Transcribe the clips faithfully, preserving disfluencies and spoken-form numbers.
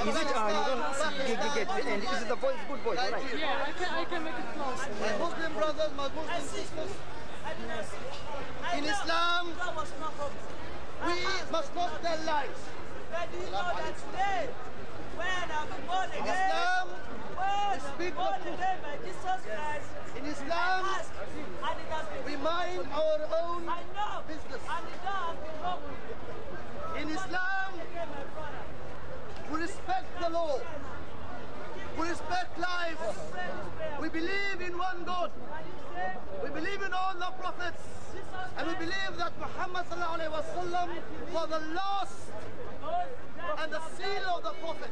Is it? Uh, you don't get, get, get and is it the voice? Good voice, right? Yeah, I can, I can make it close. My Muslim brothers, my Muslim sisters, in Islam, we must not tell lies. But do you know that today, when I'm born In again, Islam, when we speak I'm born the truth. again by Jesus Christ, In Islam, I ask, and it has been we mind our own I know, business. and the door has been opened. In Islam, Again, my brother. we respect the law. We respect life. We believe in one God. We believe in all the prophets. And we believe that Muhammad sallallahu alaihi wasallam was the last and the seal of the prophet.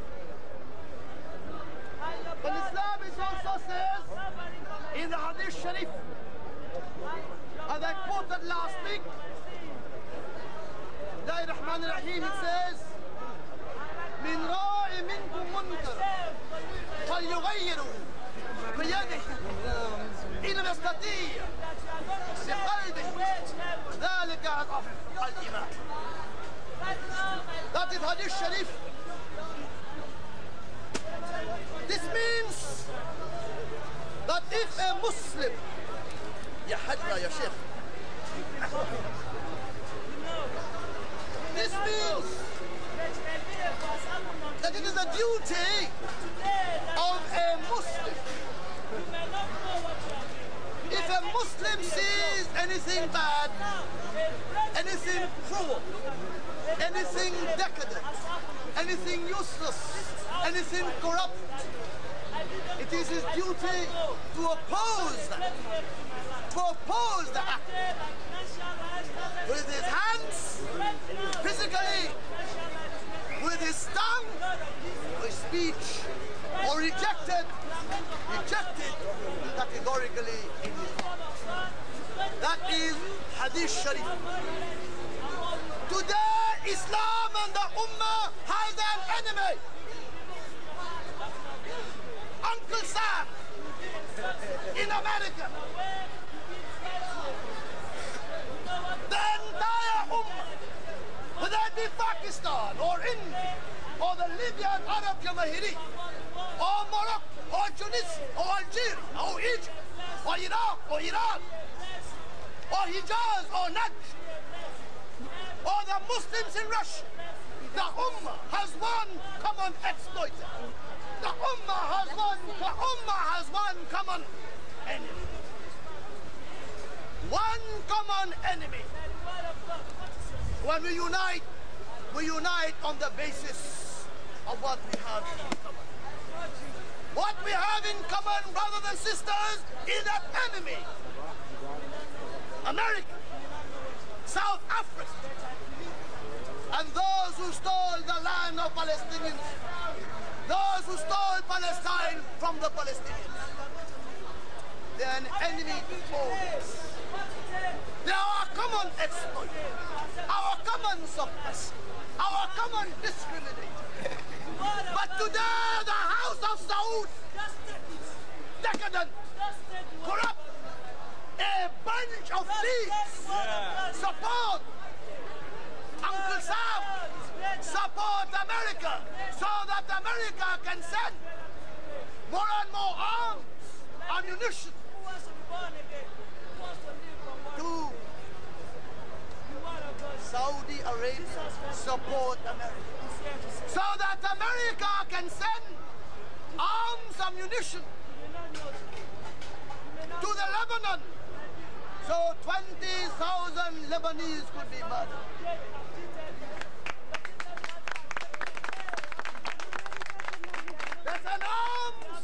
But Islam is also says in the Hadith Sharif, as I quoted last week, Bismillahir Rahmanir Rahim, it says, من راء منكم منكر فليغيروا بيده إن لم يستطيع بقلبه ذلك أضعف الإيمان. That is Hadith Sharif. This means that if a Muslim, Ya Hajra, Ya Sheikh, this means that it is a duty of a Muslim. If a Muslim sees anything bad, anything cruel, anything decadent, anything useless, anything corrupt, it is his duty to oppose that, to oppose the act with his hands, physically, with his tongue, with speech, or rejected, rejected categorically in his heart. That is Hadith Sharif. Today, Islam and the Ummah has an enemy. Uncle Sam in America. The entire Ummah, whether it be Pakistan or India or the Libyan Arab Jamahiri or Morocco or Tunisia or Algeria or Egypt or Iraq or Iran or Hijaz or Najd or the Muslims in Russia, the Ummah has one common exploiter. The Ummah has one, the Ummah has one common enemy. One common enemy. When we unite, we unite on the basis of what we have in common. What we have in common, brothers and sisters, is that enemy. America, South Africa, and those who stole the land of Palestinians, those who stole Palestine from the Palestinians. They are an enemy to all. They are our common exploiter, our common suppressor, our common discriminator. But today the House of Saud, decadent, corrupt, a bunch of thieves, support Uncle Sam, support America, so that America can send more and more arms, ammunition to Saudi Arabia, support America, so that America can send arms, ammunition to the Lebanon, so twenty thousand Lebanese could be murdered. There's an arms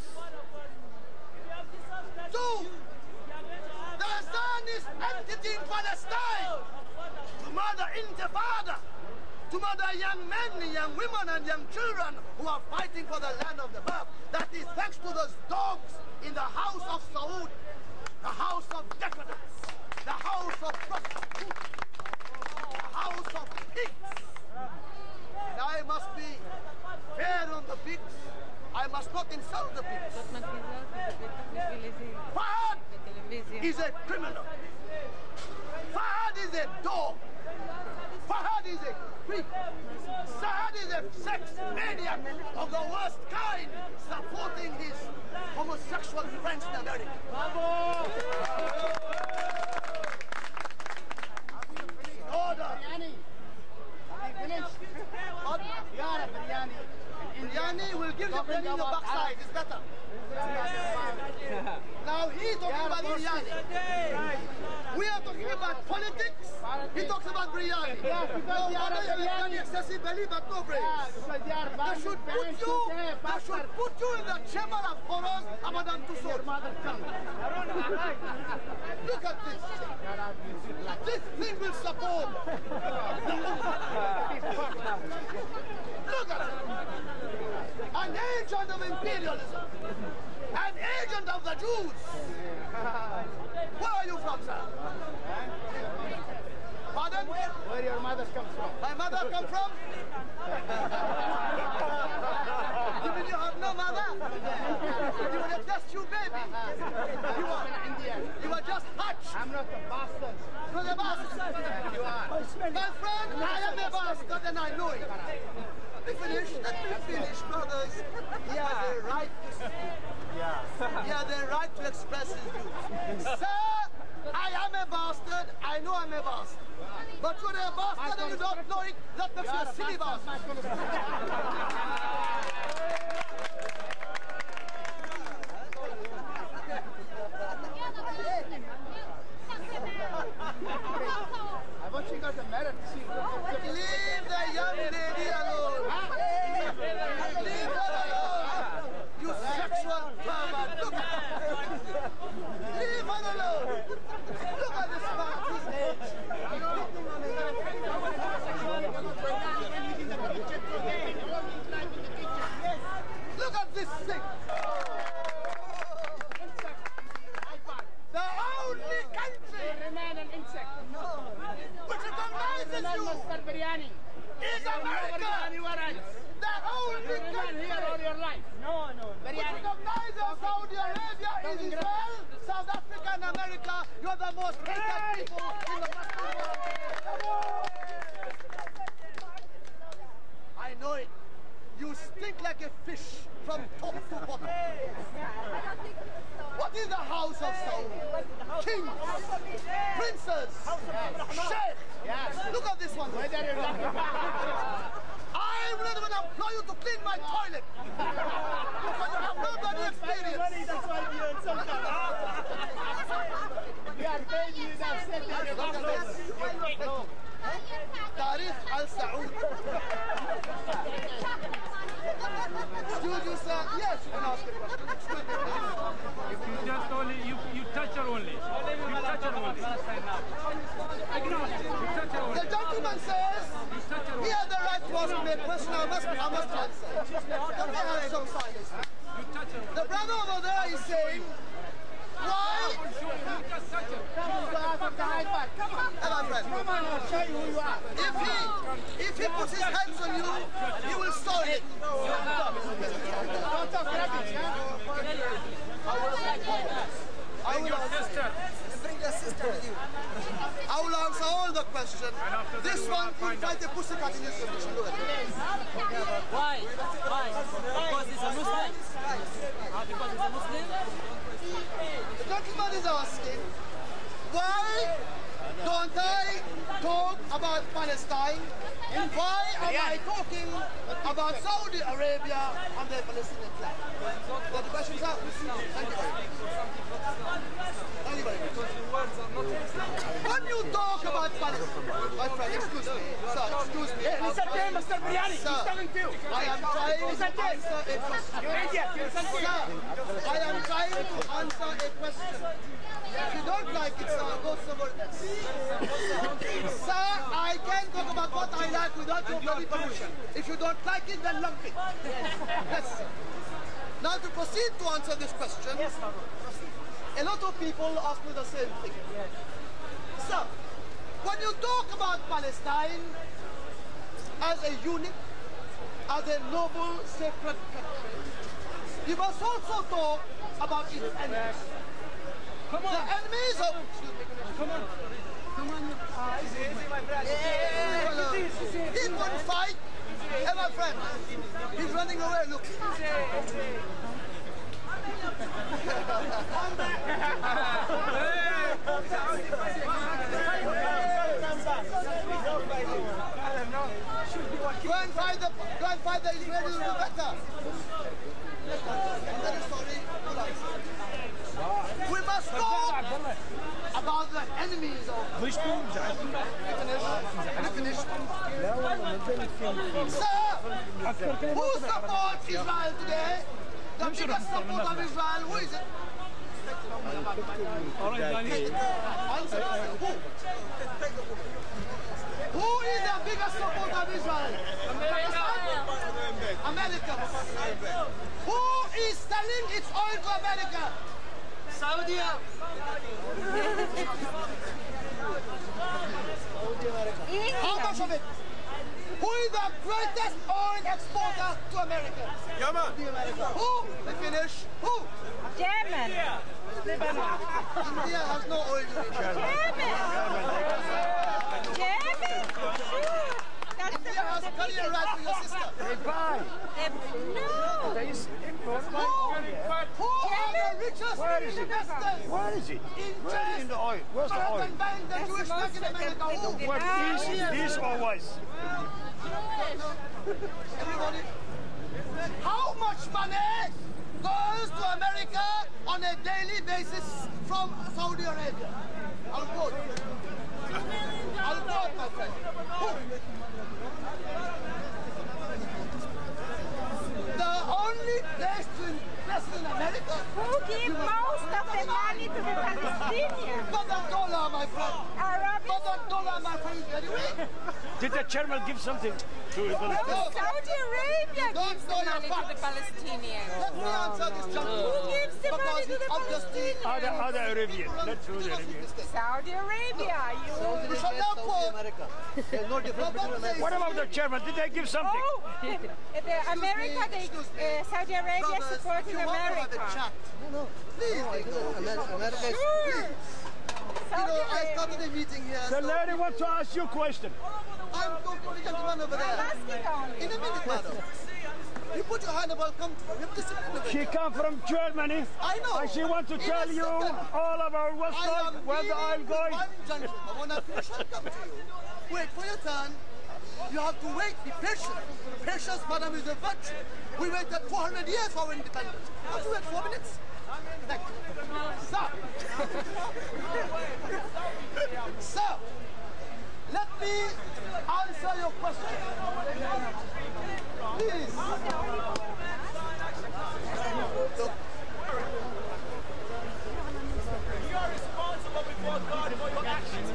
to the Zionist entity in Palestine to murder intifada, to murder young men, young women and young children who are fighting for the land of the birth. That is thanks to those dogs in the House of Saud, the house of decadence, the house of prostitution, the house of pigs. And I must be fair on the pigs. I must not insult the pigs. Fahad is a criminal. Fahad is a dog. Fahad is a freak. Saad is a sex maniac of the worst kind, supporting his homosexual friends in America. Order. Biryani will give the biryani in the backside. It's better. Now he's talking about biryani. We are talking about politics. He talks about biryani. No wonder you have biryani excessive belly, but no brains. They should put you. They should put you in the chamber of horrors of Madame Tussauds. Look at this. This thing will support. Look at it. An agent of imperialism. An agent of the Jews. Where are you from, sir? Pardon? Where your mother comes from? My mother come from? You mean you have no mother? You were just you baby. You were Indian. You were just Hajj. I'm not a bastard. You're a bastard. You are. My friend, I am a bastard and I know it. Let me finish. Let me finish, brothers. He has a right to Yeah. He has the right to express his views. Sir, I am a bastard. I know I'm a bastard. But you're a bastard and you don't know it. That makes you a silly bastard. I want you got a merit. Leave the young lady alone. Leave her alone. You sexual pervert. Look at her. Leave her alone. Look at this man. His age. Look at this thing. The only country Remain an insect. which recognizes you is America. The only country Here all your life. No, no. which recognizes Saudi Arabia is Israel, South Africa, and America. You are the most hated people in the Muslim world. I know it. You stink like a fish from top to bottom. What is the House of Saud? Kings, princes, sheikhs. Look at this one. I will not even employ you to clean my toilet because you have no bloody experience. That's why you earn some We are paying you that set in your box. Tarif Al Saud. Excuse you, sir. Yes, you can ask a question. Excuse me, please. You just only, you, you touch her only. You touch her only. Ignore it. You touch her only. The gentleman says he has the right to ask me a question. I must, I must answer. Can we have some silence? You touch her only. The brother over there is saying, why? You just touch her. Hello, friend. Come on, I'll show you who you are. If he, if he puts his hands on you, you will soil it. Don't talk rubbish, huh? I will Your answer. sister. Bring your sister with you. I will answer all the questions. after that This we one will could find fight a pussycat in his condition. Go ahead. Why? Why? Because he's a Muslim? Ah, because he's a Muslim? The gentleman is asking, why don't I talk about Palestine? And why am I talking about Saudi Arabia and the Palestinian flag? So the questions are, thank you very much. Thank you very much. When you talk about Palestine, my friend, excuse me, sir, excuse me. Listen to him, Mister Biryani. Sir, He's talking to you. I am trying to Listen to him. answer a question. You're an idiot. Listen to Sir, him. I am trying to answer a question. If you don't like it, sir, go somewhere else. Sir, I can talk about what I like without your bloody permission. If you don't like it, then lump it. Yes, sir. Now to proceed to answer this question, Yes, Haroon. a lot of people ask me the same thing. Sir, when you talk about Palestine as a unit, as a noble, sacred country, you must also talk about its enemies. Come The on. enemies of... Excuse me, Come on. He won't fight. Hey, my friend. He's running away, look. Go and find the, go and find the Israelis who are better. I'm very sorry. We must talk about the enemies of... Finish. Finish. Sir, who supports Israel today? The biggest support of Israel, who is it? Answer. Who? Who is the biggest support of Israel? America. America. Who is selling its oil to America? Saudi. How much of it? Who is the greatest oil exporter to America? German. Who? Let me finish. Who? German. Lebanon. India has no oil. German. German. Sure. That's India has a career right for your sister. They buy. No. They import. Who? Who are the richest investors? Where is it? Where is in the oil? Where's the oil? The Jewish back in America. Who? What is east or west? Everybody. How much money goes to America on a daily basis from Saudi Arabia? I'll quote. I'll quote, my friend. Who? The only place to invest in America? Who gives most of the money to the Palestinians? But the dollar, my friend. Arabic? But the dollar, my friend, is very weak. Did the chairman give something to the No, Saudi Arabia Don't gives the know your money to the facts. Palestinians. Let me answer this gentleman. Who gives the money to the Palestinians? other, other Arabian? Not Saudi Arabia. Saudi Arabia. You. We shall now quote. There's no difference between America. What about the chairman? Did they give something? Oh, the, the America, they, uh, Saudi Arabia Brothers, supporting you want to have a America. chat? No, no. Please, America, America is... Sure. You Saudi know, I Arabia. started a meeting here. The so lady wants to ask you a question. I'm talking to the gentleman over I'm there. asking only. In a minute, madam. You put your hand above, come to me. We have discipline. She come from Germany. I know. And she wants to In tell a you second. all about what's I going, am where the oil dealing with going. one gentleman. When I finish, I'll come to you. Wait for your turn. You have to wait. Be patient. Patience, madam, is a virtue. We waited four hundred years for our independence. Have to wait four minutes. Thank you. Sir. Sir, let me answer your question. Please. Look. You are responsible before God for your actions.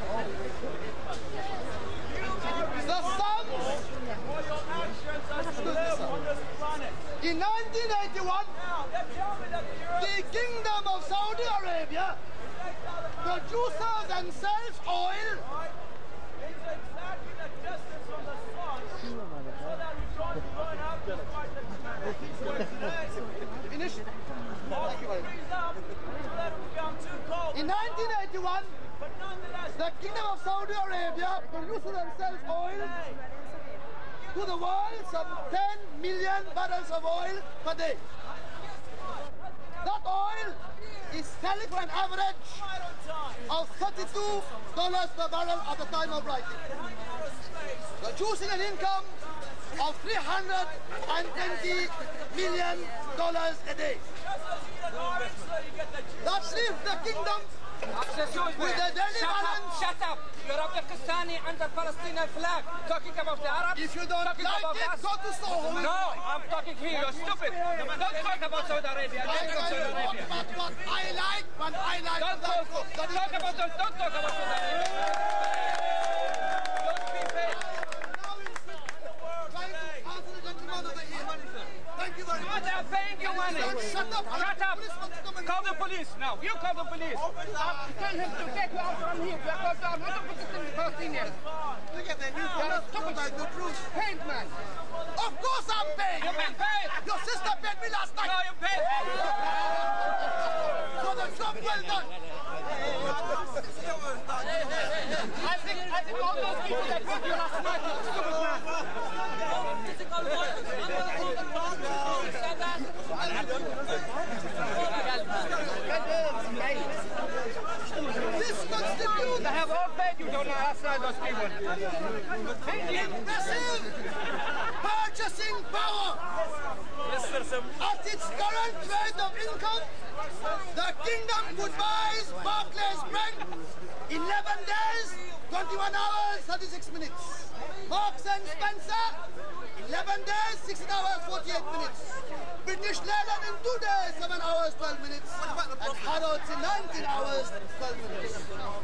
The sun. For your actions as you live on this planet. In nineteen eighty-one, Now, they tell me that the earth the Kingdom of Saudi Arabia produces and sells oil is exactly the distance from the sun so that we don't burn out the fight that Finish. Thank you very much. freeze up so that we become too cold. In nineteen eighty-one, But nonetheless, the Kingdom of Saudi Arabia produces and sells oil to the world, some ten million barrels of oil per day. That oil is selling for an average of thirty-two dollars per barrel at the time of writing. Producing an income of three hundred twenty million dollars a day. That leaves the kingdom with a daily balance. Shut up! You're a Pakistani under Palestinian flag, talking about the Arabs. If you don't talking like about it, us. go to Soho. No, I'm talking here. You're stupid. Don't talk about Saudi Arabia. I Don't talk tell about you Saudi what, Arabia. what, what I like, what I like. Don't that talk, book. That is talk the about difference. don't talk about Saudi Arabia. Don't be fake. Now it's trying to answer the gentleman over here. Thank you very much. But they're paying you money. Shut up. Shut up. Call the police now. You call the police. Tell him to take you out from here because I'm not going to put it in Palestinians. Look at that. You don't like the truth. Paint man. Of course I'm paying. You've been paid. Your sister paid me last night. No, you paid. For the job well done. I think, I think all those people that put you last night are stupid, man. This constitutes They have all paid you don't know last night, those people. impressive purchasing power. At its current rate of income, the kingdom could buy Barclays Bank in eleven days, twenty-one hours, thirty-six minutes. Marks and Spencer, eleven days, sixteen hours, forty-eight minutes. British Leyland in two days, seven hours, twelve minutes. And Harrods in nineteen hours, twelve minutes.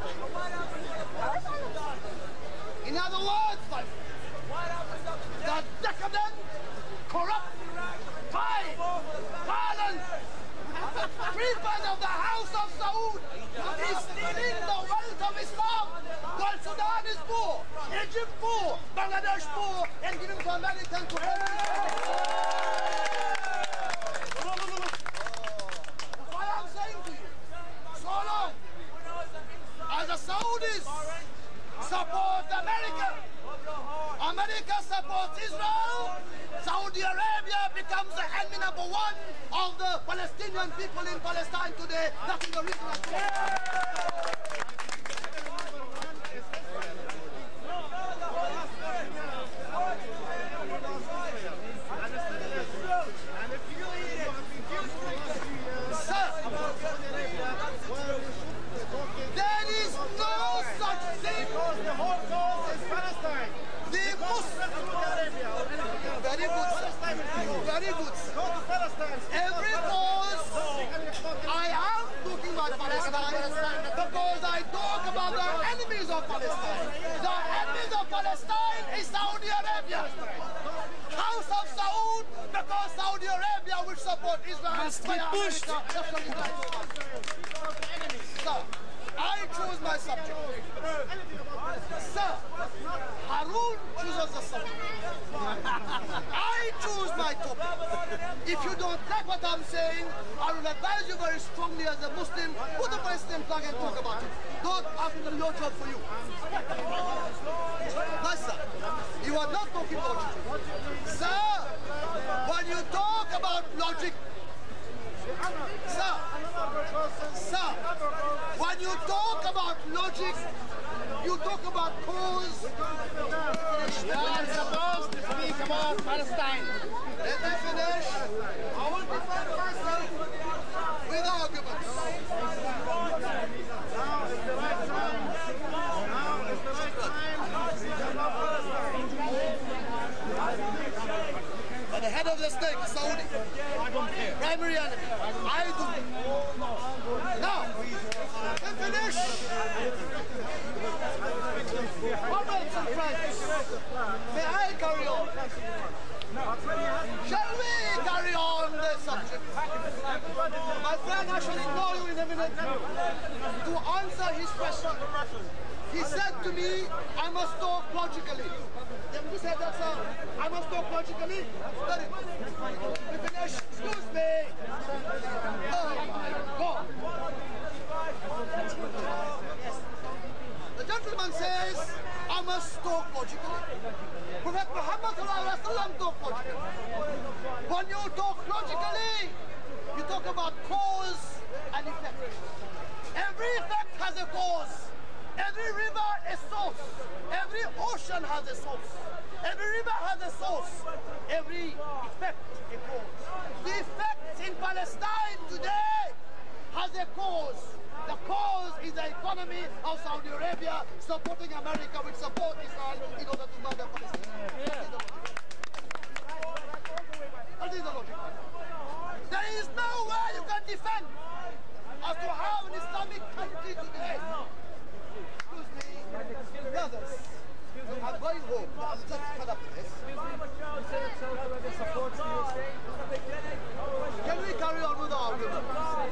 In other words, my friend, the decadent, corrupt, vile, violent creepers of the House of Saud is stealing the wealth of Islam while Sudan is poor, Egypt poor, Bangladesh poor, and giving to American to help. That's what I'm saying to you. So long as the Saudis support America, America supports Israel, Saudi Arabia becomes the enemy number one of the Palestinian people in Palestine today. That is the reason I'm Sir, there is no such thing. The whole cause is Palestine. The Muslims. Very good, sir. Very good, sir. Go to Palestine. Every cause, I am talking about Palestine because I talk about the enemies of Palestine. The enemies of Palestine is Saudi Arabia. House of Saud because Saudi Arabia will support Israel. Must be pushed. Sir, I choose my subject. Sir, Haroon chooses the subject. I choose my topic. If you don't like what I'm saying, I will advise you very strongly as a Muslim, put the Palestinian flag and talk about it. Don't ask me no job for you. No, sir. You are not talking logic. Sir, when you talk about logic, Sir, sir, when you talk about logic, you talk about cause. You are supposed to speak about Palestine. Let me finish. I will defend myself with arguments. Now is the right time. Now is the right time to speak about Palestine. But the head of the snake is Saudi. I don't care. Primary enemy. I do. Now, let me finish. Comrades and friends, may I carry on? Shall we carry on the subject? My friend, I shall ignore you in a minute to answer his question. He said to me, I must talk logically. You said that, sir. I must talk logically. Very good. We finish. Excuse me. Oh my God. The gentleman says, I must talk logically. Prophet Muhammad talked logically. When you talk logically, you talk about cause and effect. Every effect has a cause. Every river a source. Every ocean has a source. Every river has a source. Every effect a cause. The effect in Palestine today has a cause. The cause is the economy of Saudi Arabia supporting America which support Israel in order to murder Palestine. That is the logic. There is no way you can defend as to how an Islamic country today. Excuse me, brothers. I'm going home. I'm just fed up with this. Can we carry on with the argument?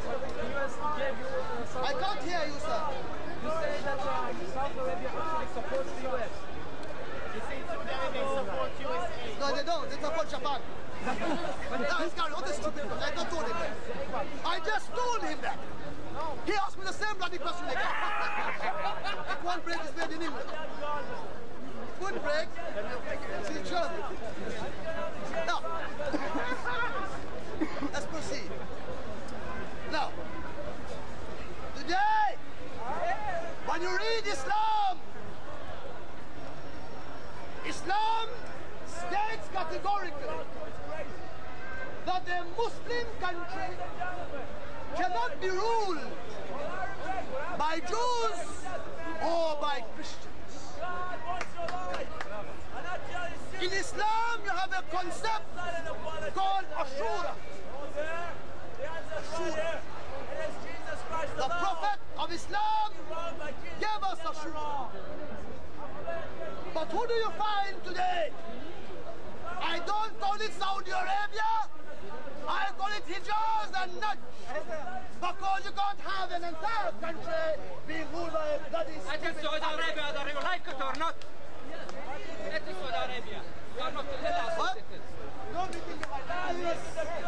I can't hear you, sir. You say that uh, South Arabia actually supports the U S. You say Saudi Arabia supports U S A. No, they don't. They support Japan. But No, he's carrying on this stupid question. I not told him that. I just told him that. He asked me the same bloody question again. If one break is made in England. If one break, it's in Germany. Now, let's proceed. Now, today, when you read Islam, Islam states categorically that a Muslim country cannot be ruled by Jews or by Christians. In Islam, you have a concept called Ashura. Ashura. The Prophet of Islam gave us Ashura. But who do you find today? I don't call it Saudi Arabia. I call it Hijaz and Najd. Because you can't have an entire country being ruled by a bloody That is Saudi Arabia, whether you like it or not. That is Saudi Arabia. You are not to tell us what it is. No meeting in my life.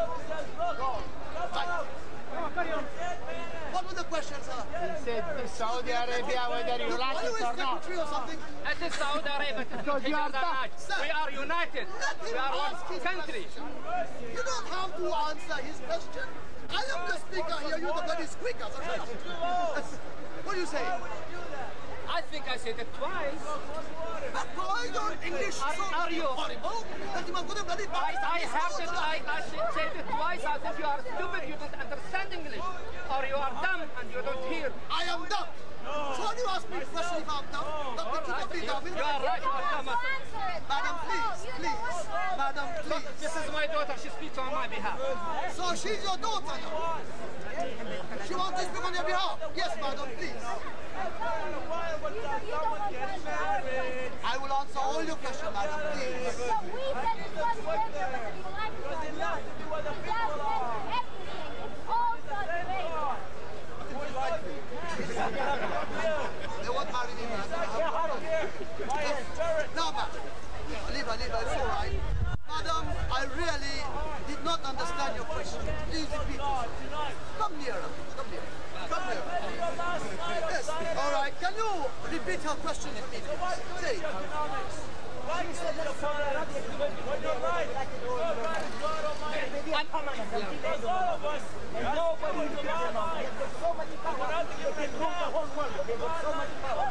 What was the question, sir? He said Saudi Arabia, whether you like it or not. Or something? It is Saudi Arabia. Because you are back. We are united. We are one country. You don't have to answer his question. I am the speaker here, you're the bloody squeaker. So shut up. What do you say? I think I said it twice. But why your English so Are, are you? horrible that you must go to bloody I, I have to, I, I said it twice. I said you are stupid, you don't understand English. Or you are dumb and you don't hear. I am dumb. So when you ask me a question if I'm dumb, that means you don't be dumb. You are right, you are dumb. Madam, please, please. Madam, please. This is my daughter, she speaks on my behalf. So she's your daughter now? She wants to speak on your behalf? Yes, madam, please. I will answer all your questions, madam, please. So we said it was whether you like it or not. It does everything. It's all Saudi Arabia. They won't marry me, madam. No, madam. Leave her, leave her. It's all right. Madam, I really did not understand your question. Please repeat it. Come nearer. Come nearer. Come nearer. Yes. All right. Can you repeat her question in me? Say it. Why you said that Saudi Arabia is when you're right, you're right, God Almighty. Because all of us, nobody is alive. There's so many power. You can rule the whole world. They've got so much power.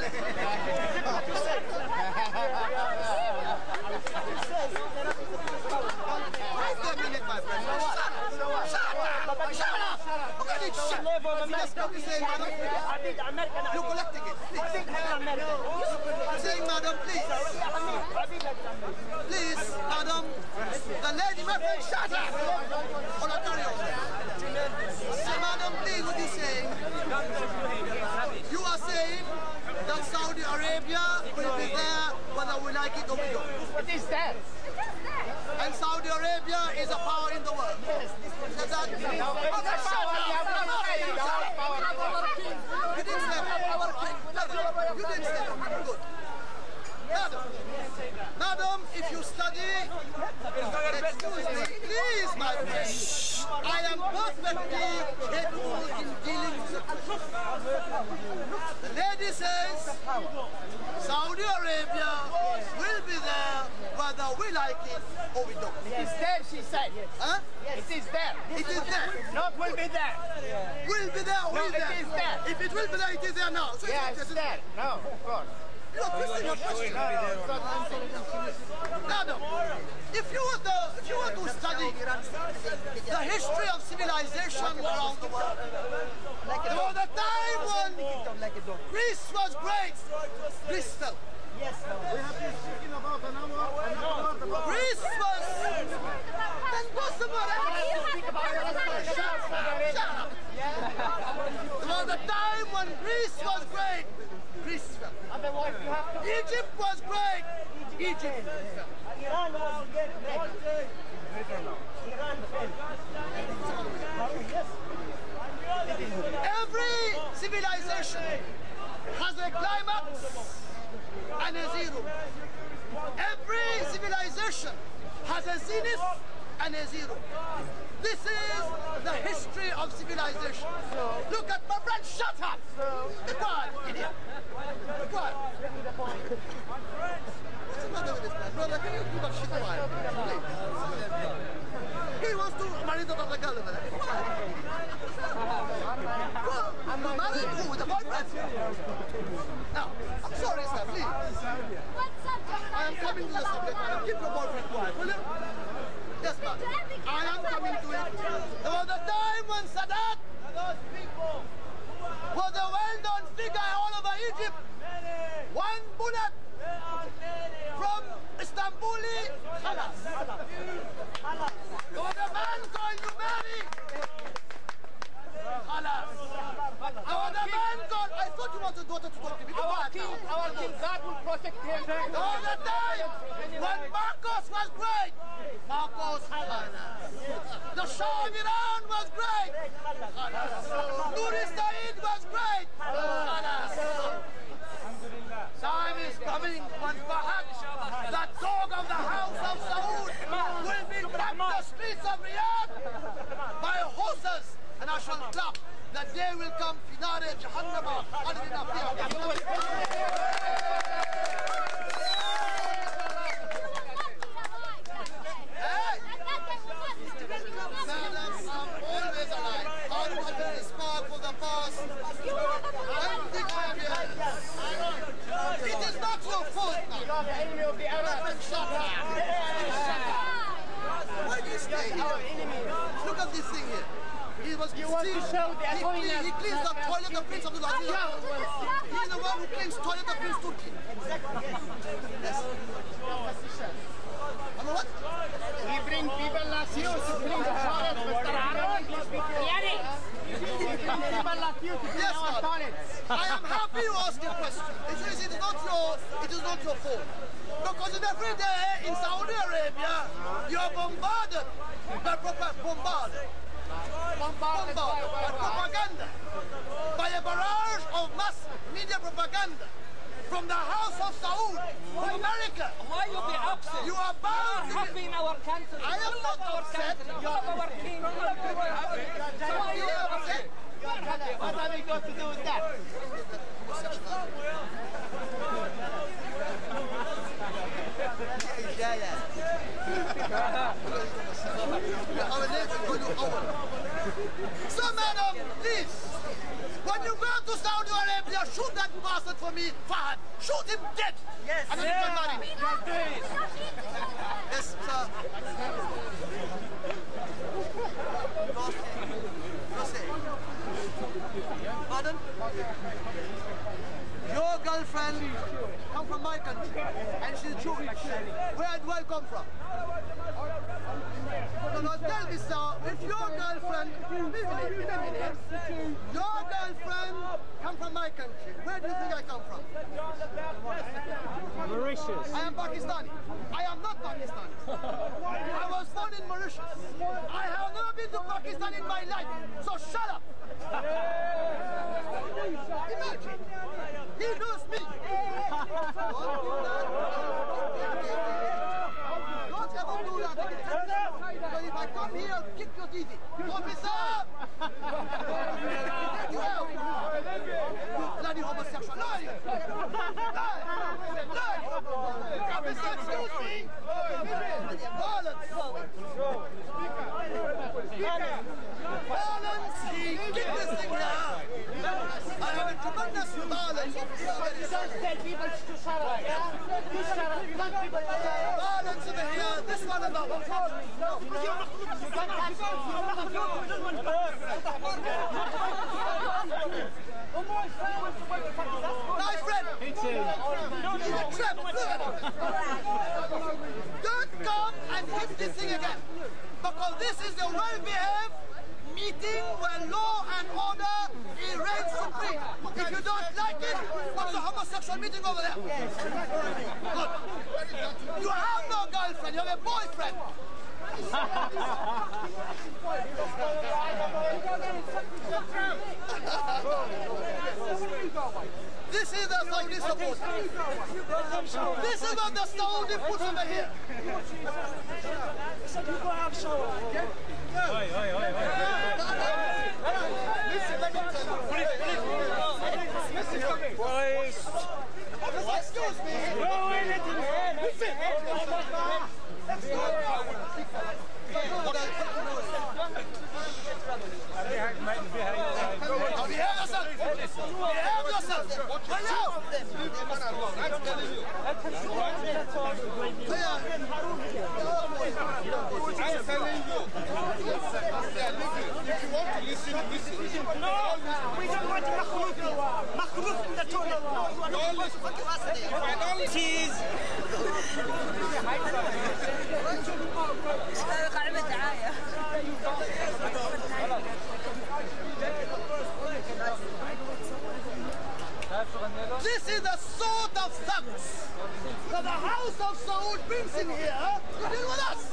Wait a minute, my friend. Shut up. Shut up. Shut up. Look at it. Shut up. That's what you're saying, madam. You're collecting it. Please. You're saying, madam, please. Please, madam. The lady, my friend, shut up. Hold on, carry on. So, madam, please, what are you saying? You are saying that Saudi Arabia will be there whether we like it or we don't. It is there. And Saudi Arabia is a power in the world. Yes. Is that? Okay, shut up. You didn't say that. You didn't say that. Good. Madam, madam, if you study, excuse me, please, my friend, I am perfectly capable in dealing with the truth. The lady says Saudi Arabia will be there whether we like it or we don't. It is there, she said. Huh? It is there. It is there. Not will be there. Will be there or No, is it there? is there. If it will be there, it is there now. So Yeah, it's it's there. No, of course. You're twisting your question. Madam, if you were to, if you were to study the history of civilization around the world, there was a time when Greece was great. Greece fell. Yes, We have been speaking about an hour. Greece was impossible. Shut up. There was a time when Greece was great. Greece fell. Otherwise, you have to. Egypt was great. Egypt fell. Iran was great. Iran fell. Every civilization has a climax and a zero. Every civilization has a zenith and a zero. This is the history of civilization. Look at my friend, shut up! Be quiet, idiot! Be quiet! What's the matter with this man? Brother, can you keep that shit quiet? Please. He wants to marry the other girl over there. Be quiet! Well, I'm not married who? With a boyfriend? Now, I'm sorry, sir, please. I am coming to the subject. I'll keep your boyfriend quiet, will you? Yes, ma'am. I am coming to it. There was a time when Sadat was a well-known figure all over Egypt. One bullet from Istanbuli, Khalas. There was a man called Numeri. Khalas. There was a man called, I thought you wanted daughter to talk to me. Our king, our king, God will protect him. There was a time when Marcos was great. Marcos Khalas. The Shah of Iran was great. Khalas. Nuri Said was great. Khalas. Time is coming when Fahad, that dog of the House of Saud, will be trapped in the streets of Riyadh by horses, and I shall clap. The day will come, Finare Jahannama, always alive. Haroon has been a spark for the past twenty-five years. It is not your fault now. You are the enemy of the Arabs. Shut up. Why do you stay here? Look at this thing here. He was you want to show the he, clean, he cleans the toilet of Prince Abdullah. He is the one who cleans toilet of Prince Turki. Yes. Ama what? We bring people like you to clean the toilet, Mister Haroon. Yes, God. I am happy you asked a question. It is, it is not your, it is not your fault. Because in every day in Saudi Arabia, you are bombarded by propaganda, bombarded, bombarded by propaganda, by a barrage of mass media propaganda. From the House of Saud, from America. Why you be upset? You are bound you are happy in our country. I am not upset. You are our king. You are happy. So why you are upset? You are happy. What have we got to do with that? So, madam, please. When you go to Saudi Arabia, shoot that bastard for me, Fahad. Shoot him dead. Yes. And then you can marry me. Yes, sir. Go say. Pardon? Your girlfriend come from my country, and she's Jewish. Where do I come from? No, no, tell me, sir, if your girlfriend, in a minute, your girlfriend come from my country, where do you think I come from? Mauritius. I am Pakistani. I am not Pakistani. I was born in Mauritius. I have never been to Pakistan in my life, so shut up. Imagine, he knows me. Don't ever do that again. Because if I come here, I'll kick your teeth in. Officer! Take you out! You bloody homosexual! Lie! Lie! Lie! Officer, excuse me! Violence! Violence! Kick this thing down! I have a tremendous violence, officer. Don't tell people to shut up, yeah? You shut up, you want people to shut up. Violence over here, this one and that one. My friend! He's a trap! Don't come and hit this thing again! Because this is the well-behaved meeting where law and order reigns supreme. If you don't like it, what's the homosexual meeting over there? Good. You have no girlfriend, you have a boyfriend. This is the Saudi support. This is what the Saudi puts over here. Hassan, you go have shower, okay? Oi, oi, oi, oi. Listen, let me tell you. Listen, boys. Excuse me. No, wait, let him Listen. Let's go. Behave yourself. Behave yourself. Well, now. I'm telling you. I'm telling you. If you want to listen, listen. No, we don't want makhluk. Makhluk in the toilet. No, you are not supposed to fucking listen. If I don't cheese. This is the sort of thugs that the House of Saud brings in here to deal with us.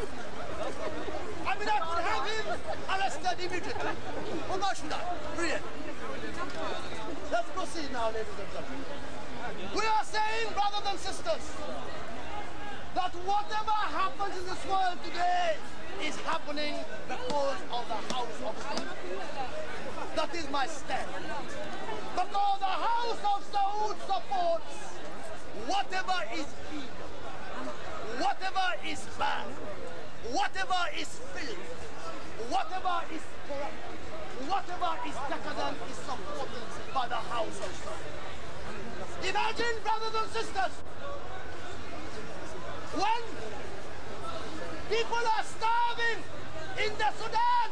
I mean, I could have him arrested immediately. Or why should I? Really? Let's proceed now, ladies and gentlemen. We are saying, brothers and sisters, that whatever happens in this world today is happening because of the House of Saud. That is my stand. Because the House of Saud supports whatever is evil, whatever is bad, whatever is filth, whatever is corrupt, whatever is decadent is supported by the House of Saud. Imagine, brothers and sisters, when people are starving in the Sudan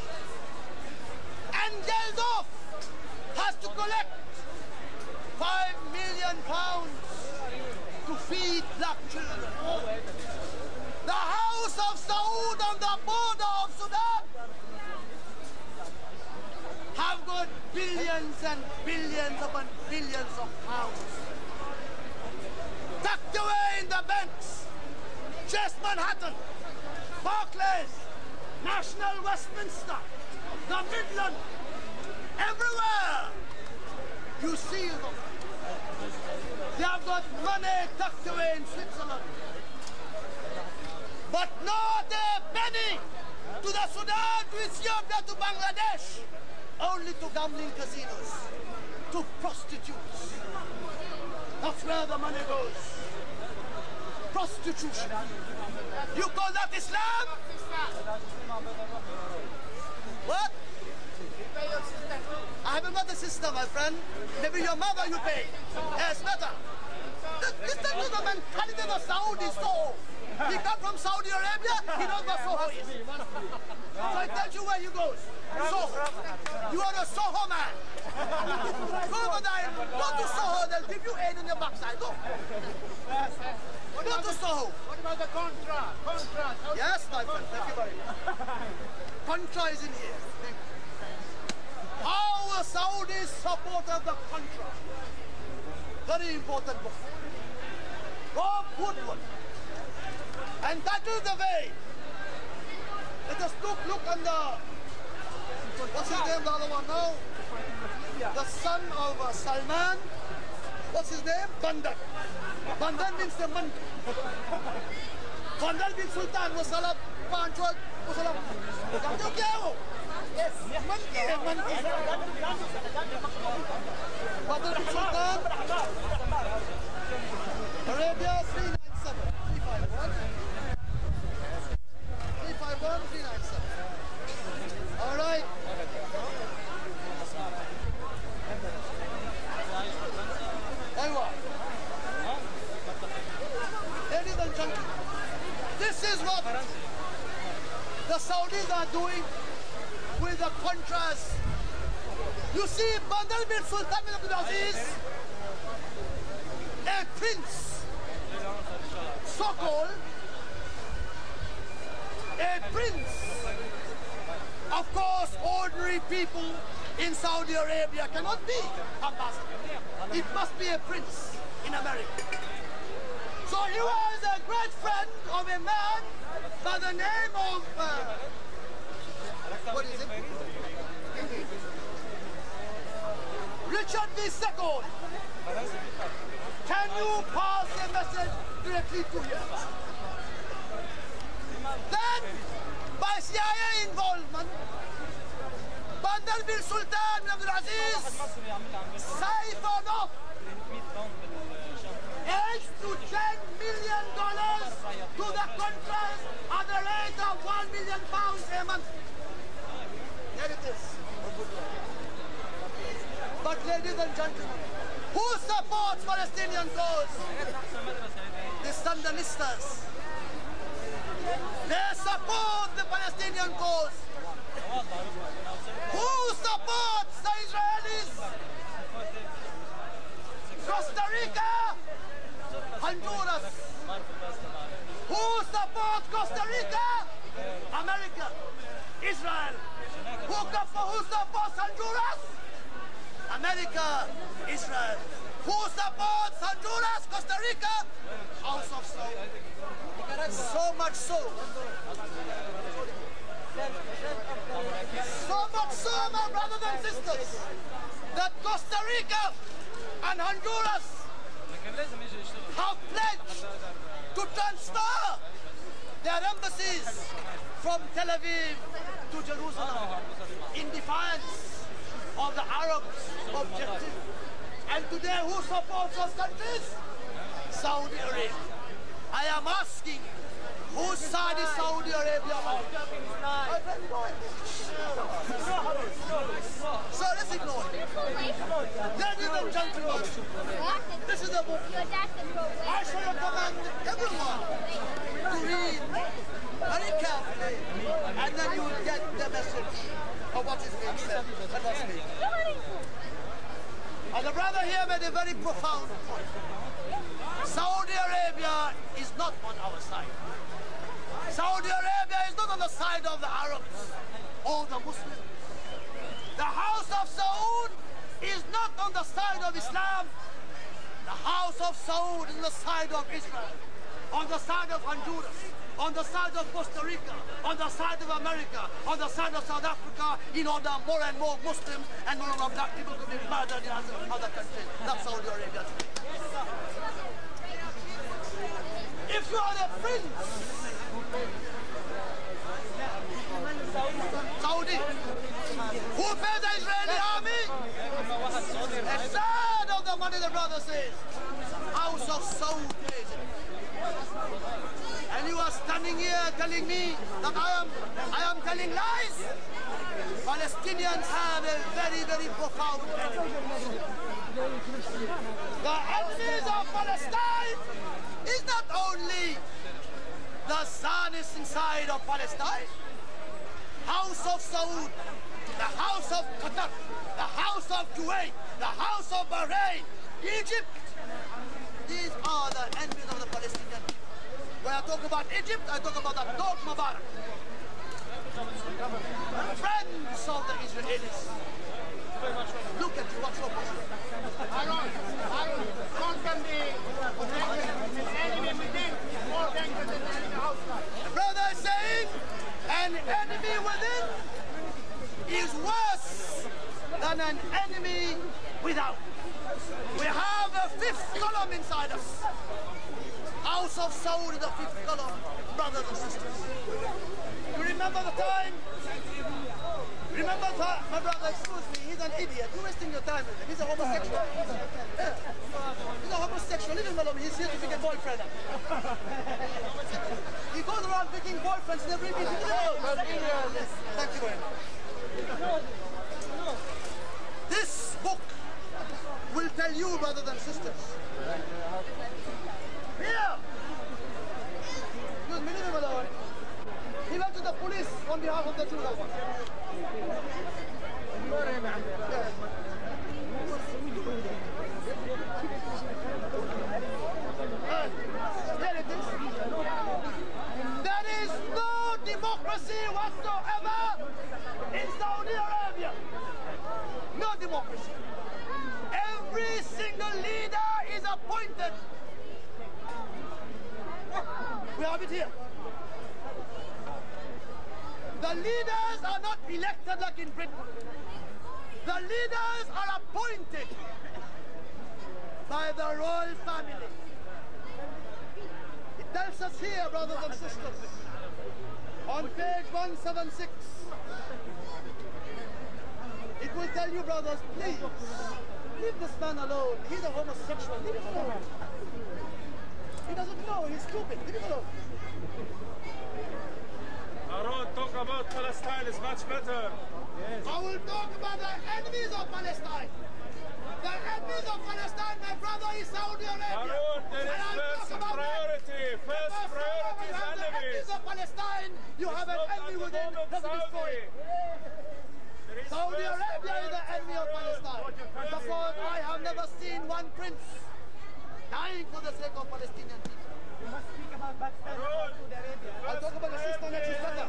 and Geldof has to collect five million pounds to feed black children. The House of Saud on the border of Sudan have got billions and billions upon billions of pounds tucked away in the banks. Chase Manhattan, Barclays, National Westminster, the Midland, everywhere you see them. They have got money tucked away in Switzerland. But not a penny to the Sudan, to Ethiopia, to Bangladesh. Only to gambling casinos, to prostitutes. That's where the money goes. Prostitution. You call that Islam? What? I haven't got a sister, my friend. Maybe your mother you pay. Yes, better. Listen to the mentality of the Saudi Soho. He come from Saudi Arabia, he knows what Soho is. So I tell you where he goes. Soho. You are a Soho man. Go over there. Go to Soho, they'll give you aid in your backside. Go. Go to Soho. What about the contra? Contra. Yes, my friend. Thank you very much. Contra is in here. How the Saudis supported the Contra. Very important book. Bob Woodward. And that is the way. Let us look, look on the, what's his name, the other one now? The son of uh, Salman. What's his name? Bandar. Bandar means the monkey. Bandar means Sultan. Wasalam, Panchot, Wasalam. Kamu kya ho? Yes. Monkey hai, monkey. Bandar bin Sultan. Arabia three nine seven. three five one. three five one, three nine seven. All right. Anyway. Ladies and gentlemen, this is what the Saudis are doing with the Contras. You see, Bandar bin Sultan bin Abdul Aziz, a prince, so-called, a prince. Of course, ordinary people in Saudi Arabia cannot be ambassador. It must be a prince in America. So he was a great friend of a man by the name of, uh, what is it? Richard the Second. Can you pass a message directly to him? Then, by C I A involvement, Bandar bin Sultan bin Abdul Aziz siphoned off eight to ten million dollars to the contras at the rate of one million pounds a month. There it is. But ladies and gentlemen, who supports Palestinian cause? The Sandinistas. They support the Palestinian cause. Who supports the Israelis? Costa Rica, Honduras. Who supports Costa Rica? America, Israel. Who, who supports Honduras? America, Israel. Who supports Honduras, Costa Rica? House of Saud. So much so. So much so, my brothers and sisters, that Costa Rica and Honduras have pledged to transfer their embassies from Tel Aviv to Jerusalem in defiance of the Arabs' objective. And today, who supports those countries? Saudi Arabia. I am asking, whose side is Saudi Arabia on? So let's ignore it. Ladies and gentlemen, this is a book. I shall recommend everyone to read very carefully, and then you will get the message of what is being said. Let us read. And the brother here made a very profound point. Saudi Arabia is not on our side. Saudi Arabia is not on the side of the Arabs or the Muslims. The House of Saud is not on the side of Islam. The House of Saud is on the side of Israel, on the side of Honduras, on the side of Costa Rica, on the side of America, on the side of South Africa, in order more and more Muslims and more and more black people to be murdered in other, other countries. That's Saudi Arabia today. If you are a prince, Saudi, who pays the Israeli army? A third of the money the brother says. House of Saud pays it. And you are standing here telling me that I am, I am telling lies? Palestinians have a very, very profound enemy. The enemies of Palestine is not only the Zionists inside of Palestine, House of Saud, the House of Qatar, the House of Kuwait, the House of Bahrain, Egypt. These are the enemies of the Palestinian people. When I talk about Egypt, I talk about the dog Mubarak. Friends of the Israelis. Look at you, what's your position? Haroon, Haroon, don't can be an enemy within more dangerous than an enemy outside. The brother is saying an enemy within is worse than an enemy without. We have a fifth column inside us. House of Saud is the fifth column, brothers and sisters. You remember the time? Remember the time? My brother, excuse me, he's an idiot. You're wasting your time with him. He's a homosexual. Yeah. He's a homosexual. Leave him alone. He's here to pick a boyfriend. He goes around picking boyfriends in every meeting. Thank you very much. This book will tell you, brothers and sisters. Here! Excuse me, leave him alone. He went to the police on behalf of the two lovers. Yes. And there it is. There is no democracy whatsoever in Saudi Arabia. No democracy. Every single leader is appointed. We have it here. The leaders are not elected like in Britain. The leaders are appointed by the royal family. It tells us here, brothers and sisters, On page one seventy-six, it will tell you, brothers, please, leave this man alone. He's a homosexual. Leave him alone. He doesn't know. He's stupid. Leave him alone. Haroon, talk about Palestine is much better. Yes. I will talk about the enemies of Palestine. The enemies of Palestine, my brother, is Saudi Arabia. Haroon, there is first priority. First priority is enemies. The enemies of Palestine, you have an enemy within the destroy. Saudi Arabia is the enemy of Palestine. Because I have never seen one prince dying for the sake of Palestinian people. You must speak about Pakistan and Saudi Arabia. I'll talk about the sister next to Now,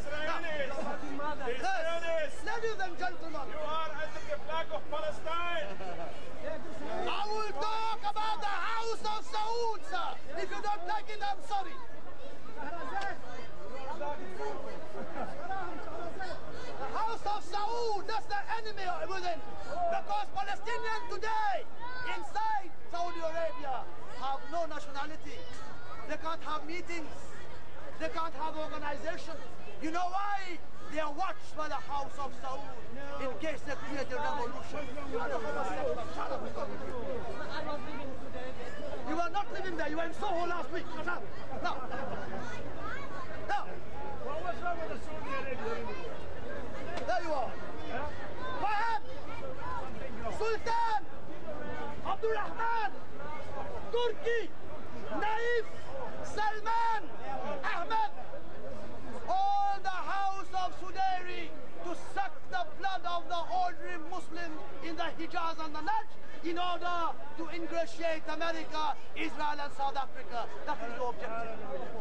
yes, ladies and gentlemen, you are under the flag of Palestine. I will talk about the House of Saud, sir. If you don't like it, I'm sorry. The House of Saud, that's the enemy within. Because Palestinians today, inside Saudi Arabia, have no nationality. They can't have meetings. They can't have organization. You know why? They are watched by the House of Saud in case they create a revolution. You were not living there. You were in Soho last week. Shut up. Now. Now. What was wrong with the Saudi Arabia? There you are. Fahad, Sultan, Abdul Rahman, Turkey, Naif, Salman, Ahmed, all the House of Sudari to suck the blood of the ordinary Muslim in the Hijaz and the Najd in order to ingratiate America, Israel and South Africa. That is the objective.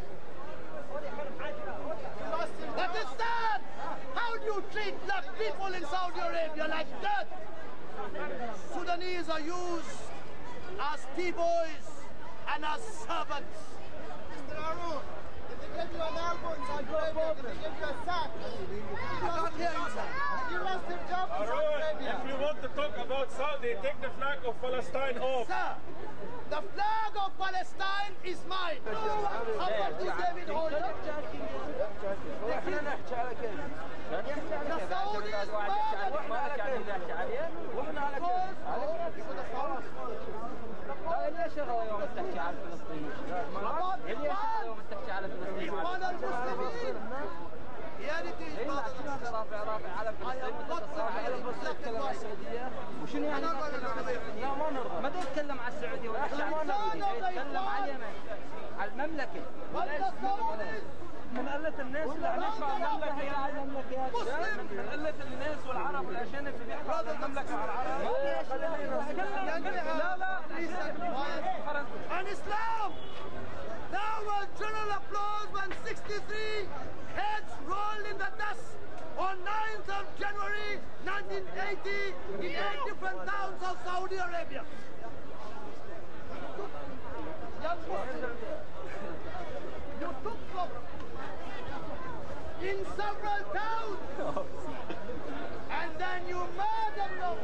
That is sad. How do you treat black people in Saudi Arabia like that? Sudanese are used as T-boys and as servants. Mister Haroon, if they give you an elbow in Saudi Arabia, if they give you a sack, I can't hear you, sir. if you lost your job in Saudi Haroon, Arabia. if you want to talk about Saudi, take the flag of Palestine off. Sir, the flag of Palestine is mine. How about this David Holder? The Saudis إخوان المسلمين reality رافع رافع علم فلسطين تتصل على فلسطين على السعوديه وشنو يعني لا ما نرضى ما يتكلم على السعوديه ولا الشعب السعودي يتكلم على اليمن على المملكه من قلة الناس اللي هنشفع المملكة يا المملكة من قلة الناس والعرب الأجانب اللي بيحفظوا المملكة على العرب لا لا and Islam. There was general applause when sixty-three heads rolled in the dust on ninth of January nineteen eighty in eight different towns of Saudi Arabia. Young Muslims, you took them in several towns and then you murdered them.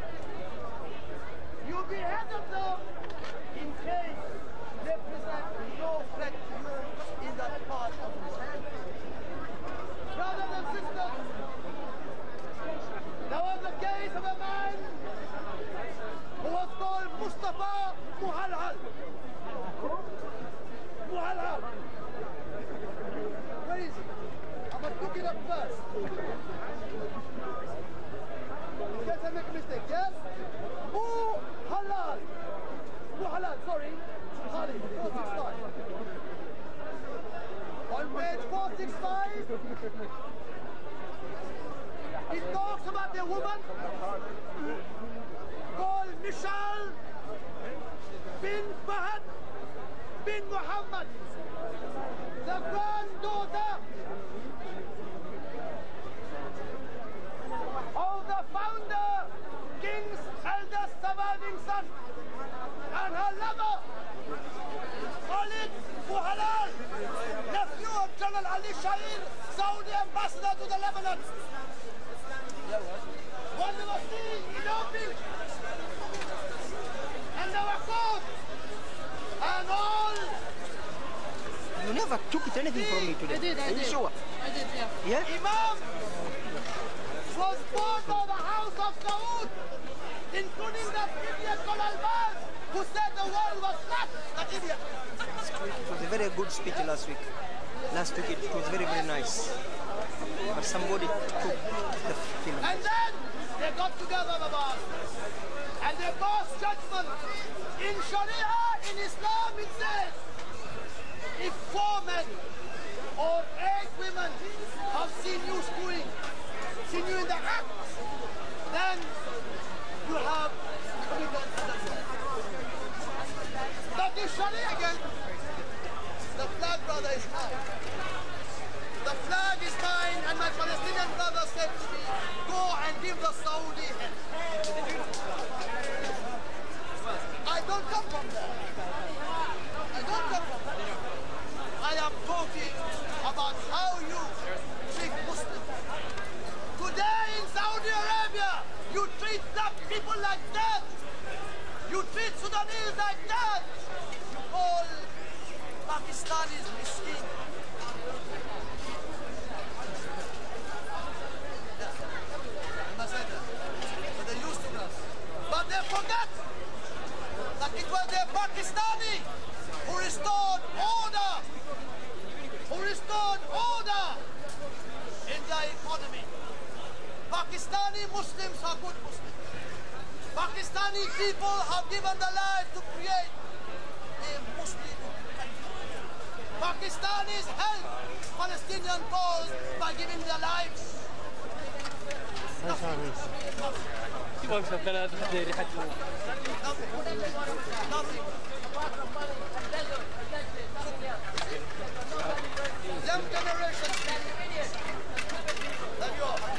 You beheaded them in case they present no threat in that part of the land. Brothers and sisters, there was the case of a man who was called Mustafa Muhalhal. Muhalhal. Where is he? I must look it up first. In case I make a mistake, yes? Muhalhal. Muhalhal, sorry. Khalid, four sixty-five. On page four sixty-five, it talks about a woman called Mishal bin Fahad bin Muhammad, the granddaughter of the founder, king's eldest surviving son, and her lover, Khalid Muhalhal, nephew of General Ali Shaheen, Saudi ambassador to the Lebanon. When they were seen eloping, and they were caught, and all You never took it anything from me today. I did, I Are you did. sure? I did, yeah. Yeah? Imam was born by the House of Saud, including the idiot Al who said the world was flat. That idiot. It was a very good speech last week. Last week it was very, very nice. But somebody took the film. And then they got together, the boss, and they passed judgment. In Sharia, in Islam, it says, if four men or eight women have seen you screwing, seen you in the act, then you have committed adultery. That is Sharia again. The flag, brother, is mine. The flag is mine, and my Palestinian brother said to me, go and give the Saudi help. I don't come from there. I don't come from there. I am talking about how you treat Muslims. Today in Saudi Arabia, you treat black people like that. You treat Sudanese like that. You call Pakistanis miskin. But they used to us. But they forget that it was the Pakistani who restored order, who restored order in the economy. Pakistani Muslims are good Muslims. Pakistani people have given their lives to create a Muslim country. Pakistanis help Palestinian cause by giving their lives. Nothing. Nothing. Young generation. There you are.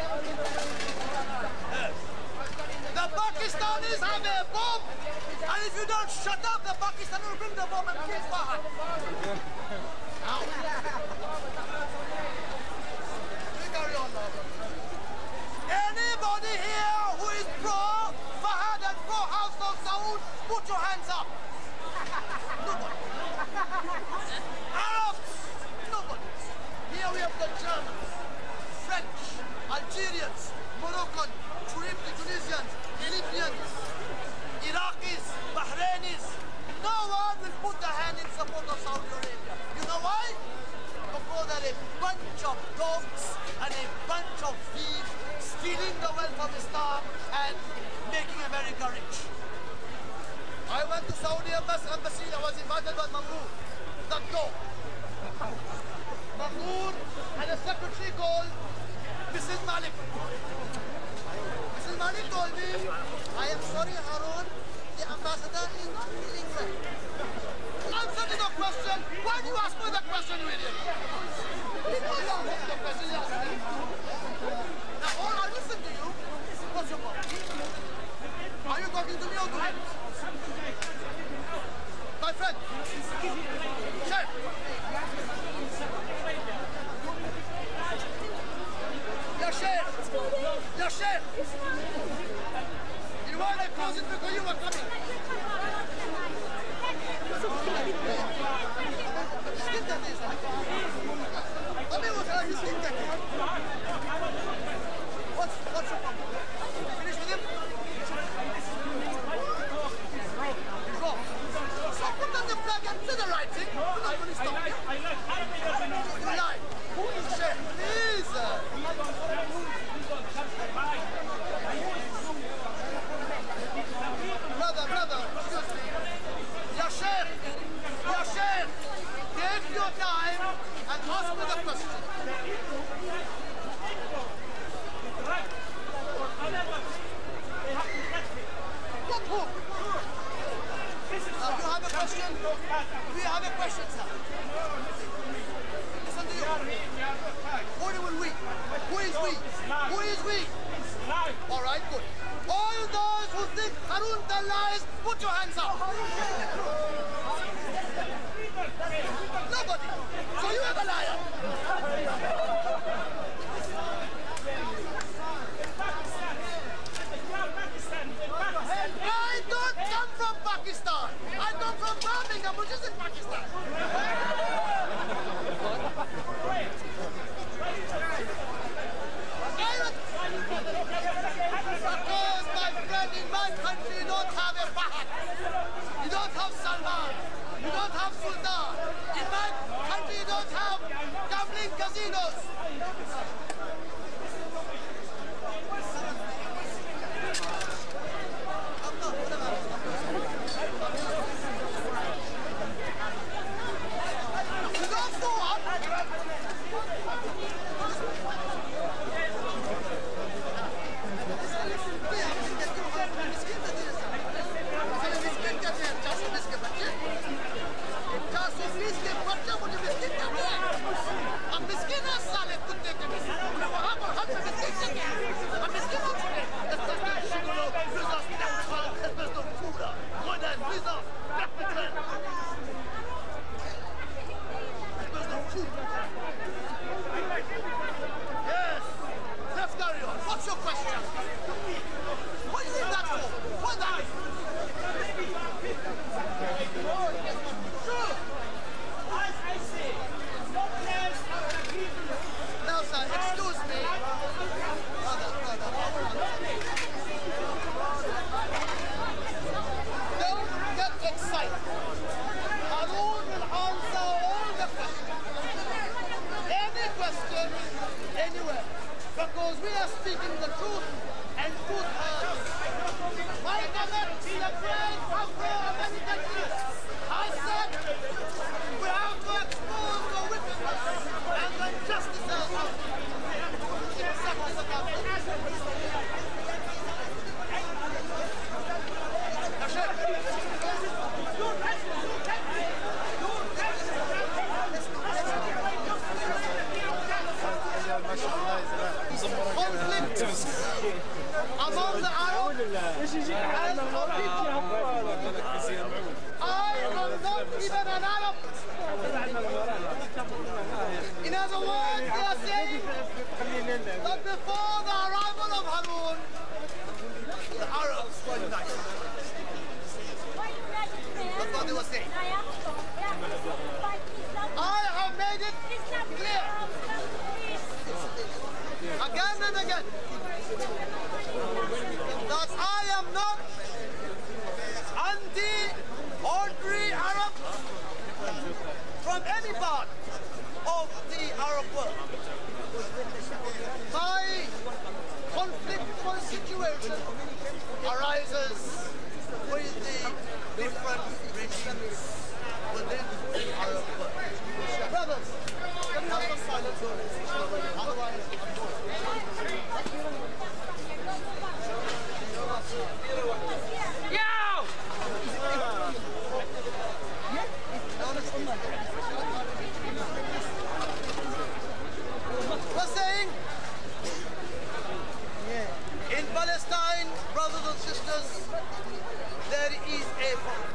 The Pakistanis have a bomb, and if you don't shut up, the Pakistanis will bring the bomb and kill Fahad. We carry on now. Anybody here who is pro Fahad and pro House of Saud, put your hands up. Nobody. Arabs, nobody. Here we have the Germans, French, Algerians, Moroccan, Tunisians, Libyans, Iraqis, Bahrainis. No one will put their hand in support of Saudi Arabia. You know why? Because they're a bunch of dogs and a bunch of thieves stealing the wealth of Islam and making America rich. I went to Saudi embassy. I was invited by Mahmoud, that dog. Mahmoud and a secretary called Missus Malik. Missus Malik told me, I am sorry, Haroon, the ambassador is not feeling well. Answer to the question. Why do you ask me the question, William? People don't ask the question, you ask me. Now, all I listen to you. What's your problem? Are you talking to me or to him? My friend. Check. Ya Sheikh. Ya Sheikh. You want to close it because you were coming. Skip that is. Let me look at you skip that. What's, what's your problem? Finish with him? He's wrong. So put on the flag and do the right thing. You're not going to stop him. You lie. Who is Sheikh? Please. Brother, brother, excuse me. Ya Sheikh, Ya Sheikh, take your time and ask me the question. What who? Now you have a question? We have a question, sir. Listen to you. Who will we? Who is we? Who is we? All right, good. All those who think Haroon tell lies, put your hands up. Nobody. So you are the liar. I don't come from Pakistan. I come from Birmingham, which is in Pakistan. my country, you don't have a Fahad. You don't have Salman. You don't have Sultan. In my country, you don't have gambling casinos. You don't go up. Yes, let's carry on. What's your question? What is that for? What that? Sure. As I say, no players are agreeable. Now, sir, excuse me. Brother, brother. Don't get excited. Haroon will answer all the questions. Any question, anywhere. Because we are speaking the truth, and truth hurts. My government, the great Afro-American leader, has said we have to expose the wickedness and the injustices of exactly the government. Conflict among the Arabs has I am not even an Arab. In other words, they are saying that before the arrival of Haroon, the Arabs were united. That's what they were saying. I have made it clear again and again that I am not anti-ordinary Arab from any part of the Arab world. My conflictful situation arises with the different regimes within the Arab world. Brothers, can we have some silence on this? Otherwise, we're saying in Palestine, brothers and sisters, there is a problem.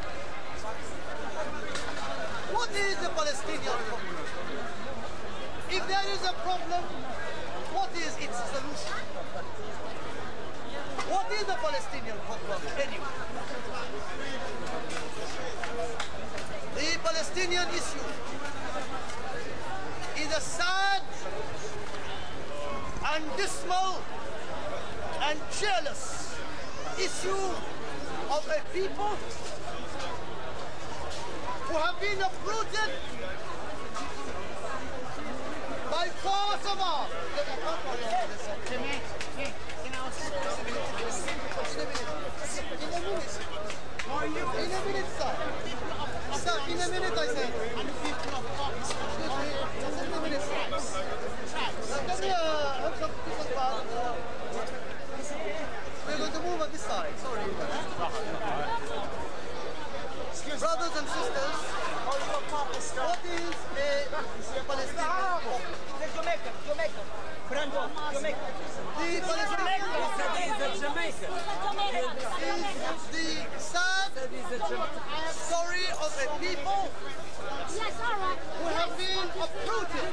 What is the Palestinian problem? If there is a problem, what is its solution? What is the Palestinian problem anyway? The Palestinian issue is a sad and dismal and jealous issue of a people who have been uprooted by force of arms. In a minute. In a minute, sir. Sir, in a minute, I said. And the people of God. Excuse me. Just in a minute, sir. Can we have some people's part? We're going to move on this side. Sorry. Brothers and sisters, what is a Palestinian problem? Jamaica, Jamaica. Brando, Jamaica. The Palestinian problem is the sad story of a people who have been uprooted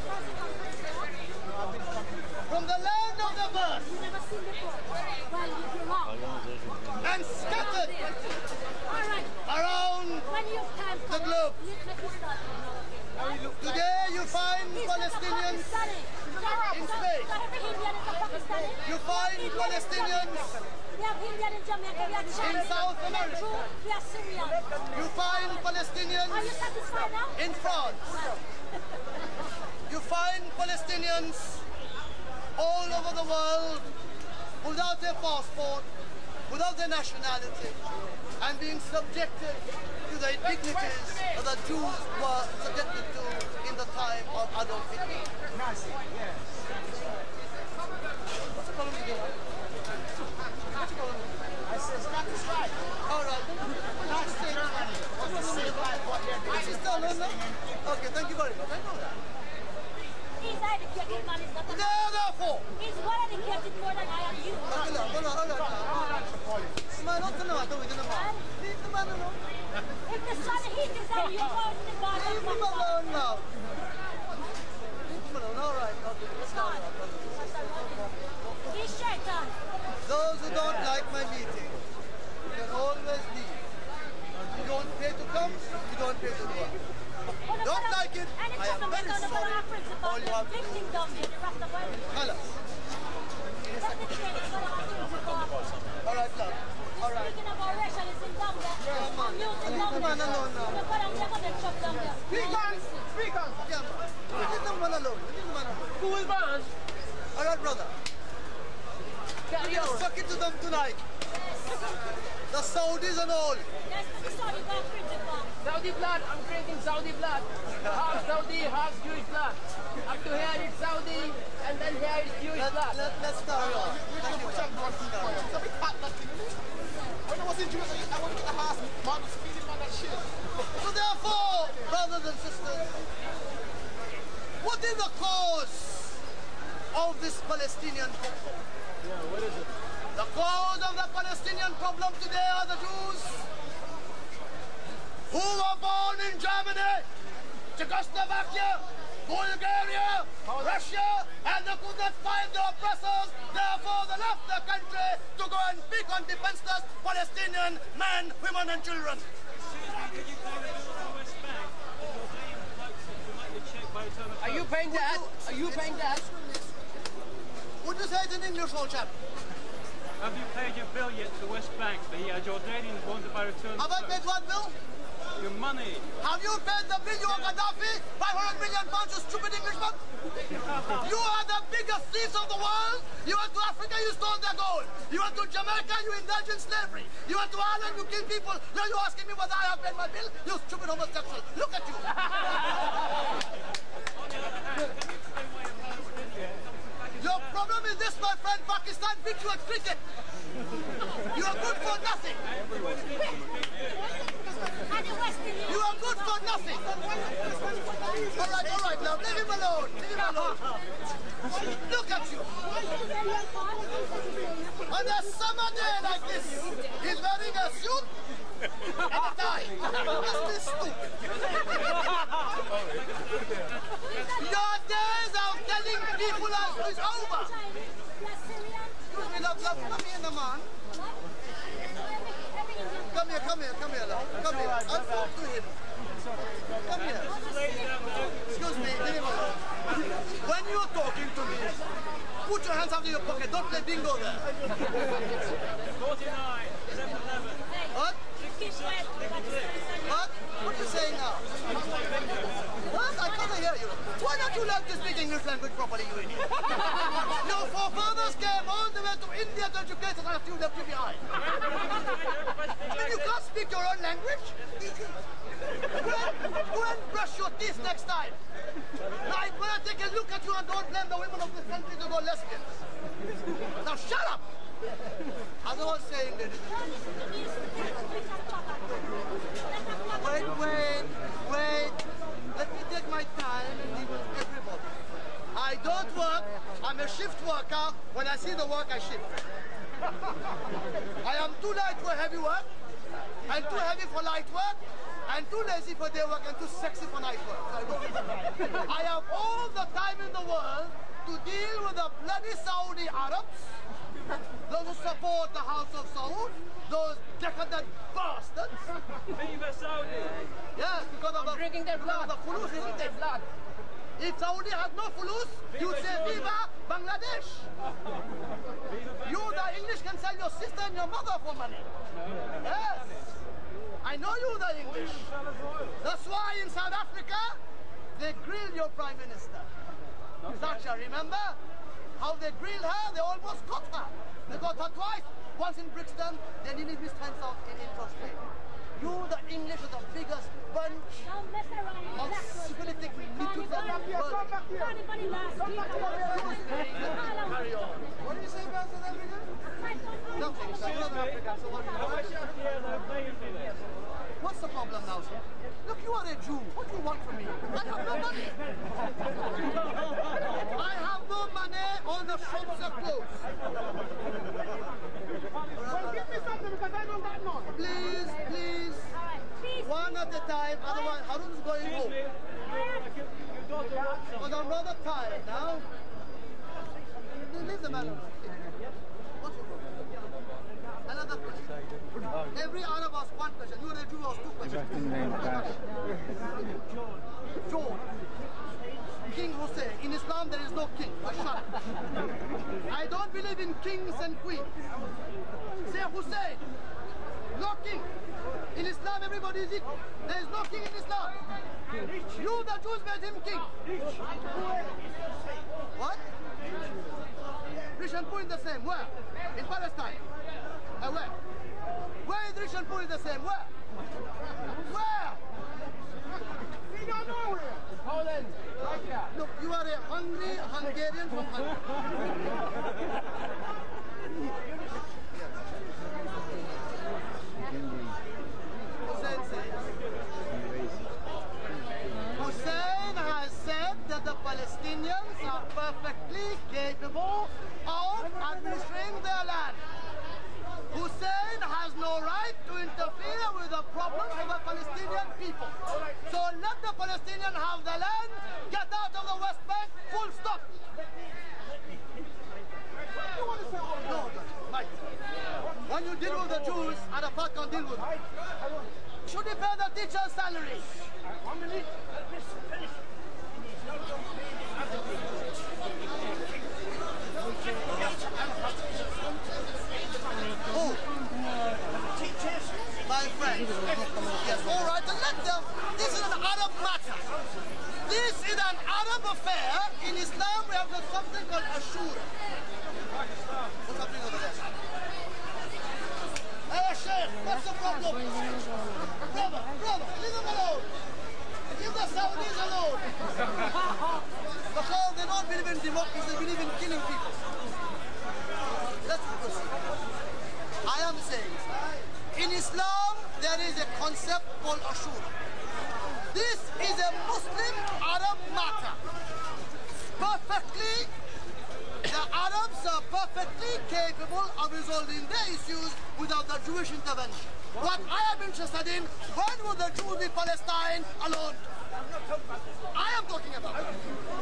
from the land of the birth and scattered around the globe. Today you find Palestinians in space. You find Palestinians We have Indian in Jamaica, we have Chinese, In South we have America. Jew, we have Syrian. You find Palestinians Are you satisfied now? in France. You find Palestinians all over the world without their passport, without their nationality, and being subjected to the indignities that the Jews were subjected to in the time of Adolf Hitler. Nazi, yes. What's the problem with you? What's the problem? I said, that is right. All right. Not state money. What's the same like what they're doing? This is still on there? Okay, thank you very much. I know that. He's educated man, he's not a... Therefore, He's well educated more than I am you. hold on, hold on, hold on. Man, not to know what we're doing, man. Leave the man alone. If the sun heat is on you, go out in the garden. Leave him alone now. Leave him alone. All right. Okay, let's go. He's shaitan. Those who don't like my meeting, you can always leave. You don't pay to come, you don't pay to go. Don't like it, I am very sorry. All you have to do is tell us. All right, love. All right. Speaking of our racialism down there, I'm using down there. Leave the man alone now. Look what I'm going to chop down there. Speak on, speak on. Yeah, man. Leave the man alone. Leave the man alone. Cool man. All right, brother. Carry You're on. sucking to them tonight. The Saudis and all. Yes, but the Saudi got principle. Saudi blood, I'm drinking Saudi blood. Half Saudi, half Jewish blood. Up to here it's Saudi, and then here is Jewish Let, blood. let, let's carry on. Thank you. It's a big fat nut thing. When I was in Jerusalem, I went to the house, man was feeding man that shit. So therefore, brothers and sisters, what is the cause of this Palestinian problem? Yeah, what is it? The cause of the Palestinian problem today are the Jews who were born in Germany, Czechoslovakia, Bulgaria, Russia, and they could not find the oppressors. Therefore, they left the country to go and pick on defenseless Palestinian men, women, and children. Are you paying that? Are you paying that? Would you say it in English, old chap? Have you paid your bill yet to West Bank? The uh, Jordanians wanted by return. Have I paid what bill? Your money. Have you paid the bill you owe Gaddafi? five hundred million pounds, you stupid Englishman? You are the biggest thieves of the world. You went to Africa, you stole their gold. You went to Jamaica, you indulged in slavery. You went to Ireland, you killed people. Now you're asking me whether I have paid my bill? You stupid homosexual. Look at you. Your problem is this, my friend. Pakistan beat you at cricket. You are good for nothing. You are good for nothing. All right, all right, love. Leave him alone. Leave him alone. Look at you. On a summer day like this, he's wearing a suit and a tie. That's this stupid. Your days of telling people is over. Excuse me, love, love. Come here, man. Come here, come here, come here, love. Come here. I'll talk to him. Come here. Excuse me, leave him alone. When you're talking to me, put your hands out of your pocket. Don't play bingo there. forty-nine, seven eleven. What? What? What are you saying now? What? I can't hear you. Why don't you learn to speak English language properly, you idiot? Your forefathers came all the way to India to educate us after you left you behind. I mean, you can't speak your own language? Go and, go and brush your teeth next time. Now, I'm going to take a look at you and don't blame the women of this country to go lesbians. Now, shut up! As I was saying, ladies and gentlemen. Wait, wait, wait. Let me take my time and leave it to everybody. I don't work. I'm a shift worker. When I see the work, I shift. I am too light for heavy work, and too heavy for light work, and too lazy for day work, and too sexy for night work. I don't. I have all the time in the world to deal with the bloody Saudi Arabs, those who support the House of Saud, those decadent bastards. Viva Saudi! Yes, because of the Drinking their blood. The fulus, Drinking their blood. If Saudi had no fulus, you'd say Viva Bangladesh. You, the English, can sell your sister than your mother for money. Yes. I know you, the English. That's why in South Africa, they grilled your Prime Minister. Thatcher, remember? How they grilled her, they almost got her. They got her twice. Once in Brixton, then in his hands out in Australia. You, the English, are the biggest bunch of syphilitic niggers that have world. Carry on. What do you say about South Africa? Nothing. South Africa, so what do you say? What's the problem now, sir? Look, you are a Jew. What do you want from me? I have no money. I have no money. All the shops are closed. Well, give me something because I don't got none. Please, please. One at a time. Otherwise, Haroon's going home. But I'm rather tired now. Leave the man alone. What's your problem? Another question. Every Arab asks one question. You are a Jew, ask two questions. John. King Hussein. In Islam, there is no king. I don't believe in kings and queens. Say Hussein. No king. In Islam, everybody is equal. There is no king in Islam. You, the Jews, made him king. What? Rich and poor is the same. Where? In Palestine. Uh, where? Where is rich and poor is the same? Where? Where? We don't know where. Poland. Look, you are a hungry Hungarian from Hungary. Hussein says, Hussein has said that the Palestinians are perfectly capable of administering their land. Hussein has no right to interfere with the problems of the Palestinian people. So let the Palestinians have the land, get out of the West Bank, full stop. No, Mike. When you deal with the Jews, Arafat can deal with them. Should he pay the teacher's salary? Oh, my friend. Yes, all right, then let them. This is an Arab matter. This is an Arab affair. In Islam, we have got something called Ashura. What's happening over there? Hey, Sheikh, what's the problem? Brother, brother, leave them alone. Leave the Saudis alone. Because they don't believe in democracy, they believe in killing people. Let's proceed. I am saying, in Islam, there is a concept called Ashura. This is a Muslim Arab matter. Perfectly, the Arabs are perfectly capable of resolving their issues without the Jewish intervention. What I am interested in, when will the Jews leave Palestine alone? I am talking about it.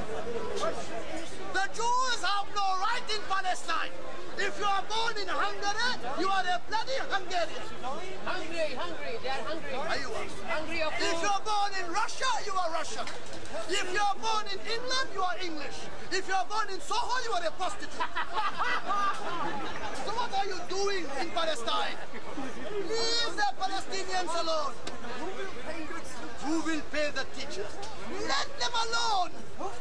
The Jews have no right in Palestine. If you are born in Hungary, you are a bloody Hungarian. Hungry, hungry, they are hungry. Are you? Hungry of If you are born in Russia, you are Russian. If you are born in England, you are English. If you are born in Soho, you are a prostitute. So what are you doing in Palestine? Leave the Palestinians alone. Who will pay the teachers? Let them alone.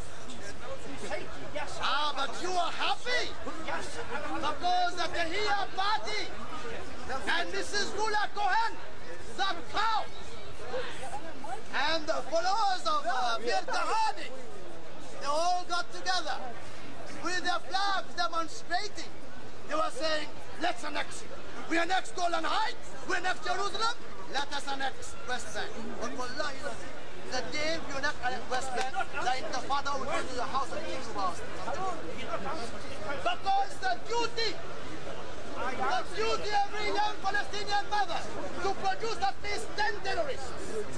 Ah, but you are happy because the Tahiyya party and Missus Gula Cohen, the cow, and the followers of uh, Bir Tahani, they all got together with their flags demonstrating. They were saying, let's annex. We annex Golan Heights, we annex Jerusalem, let us annex West Bank. But wallahi, the day you annex West Bank, the Intifada will go to the House of Al Saud. Because the duty, the duty of every young Palestinian mother to produce at least ten terrorists.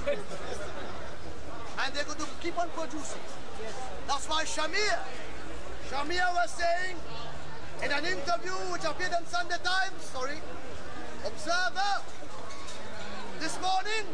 And they're going to keep on producing. That's why Shamir, Shamir was saying in an interview which appeared in Sunday Times, sorry, Observer, this morning,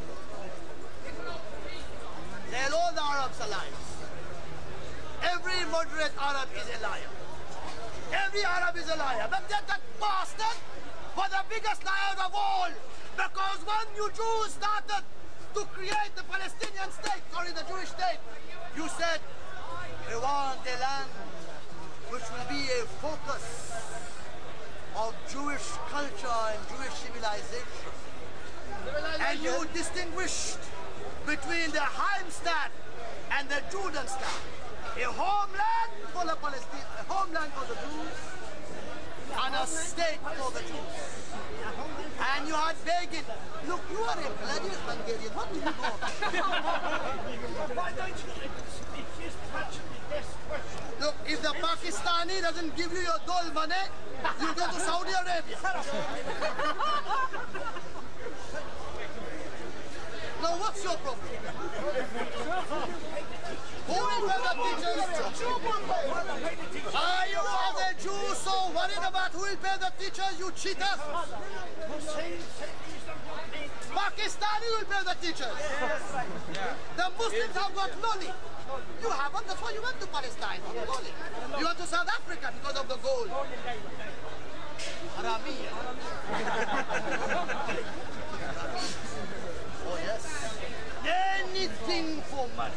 they're all the Arabs are liars. Every moderate Arab is a liar. Every Arab is a liar. But that, that bastard were the biggest liars of all, because when you Jews started to create the Palestinian state, sorry, the Jewish state, you said, we want a land which will be a focus of Jewish culture and Jewish civilization. And you distinguished between the Heimstatt and the Judenstaat. A homeland for the Palestine, a homeland for the Jews, and a state for the Jews. And you had begging, look, you are a bloody Hungarian, what do you know? Why don't you just touch this question? Look, if the Pakistani doesn't give you your dole money, you go to Saudi Arabia. Now, what's your problem? Who will pay the teachers? Are you as a Jew so worried about who will pay the teachers, you cheaters? Pakistani will pay the teachers. The Muslims have got money. You haven't, that's why you went to Palestine. Money. You went to South Africa because of the gold. Haramiyya. Oh yes. Anything for money.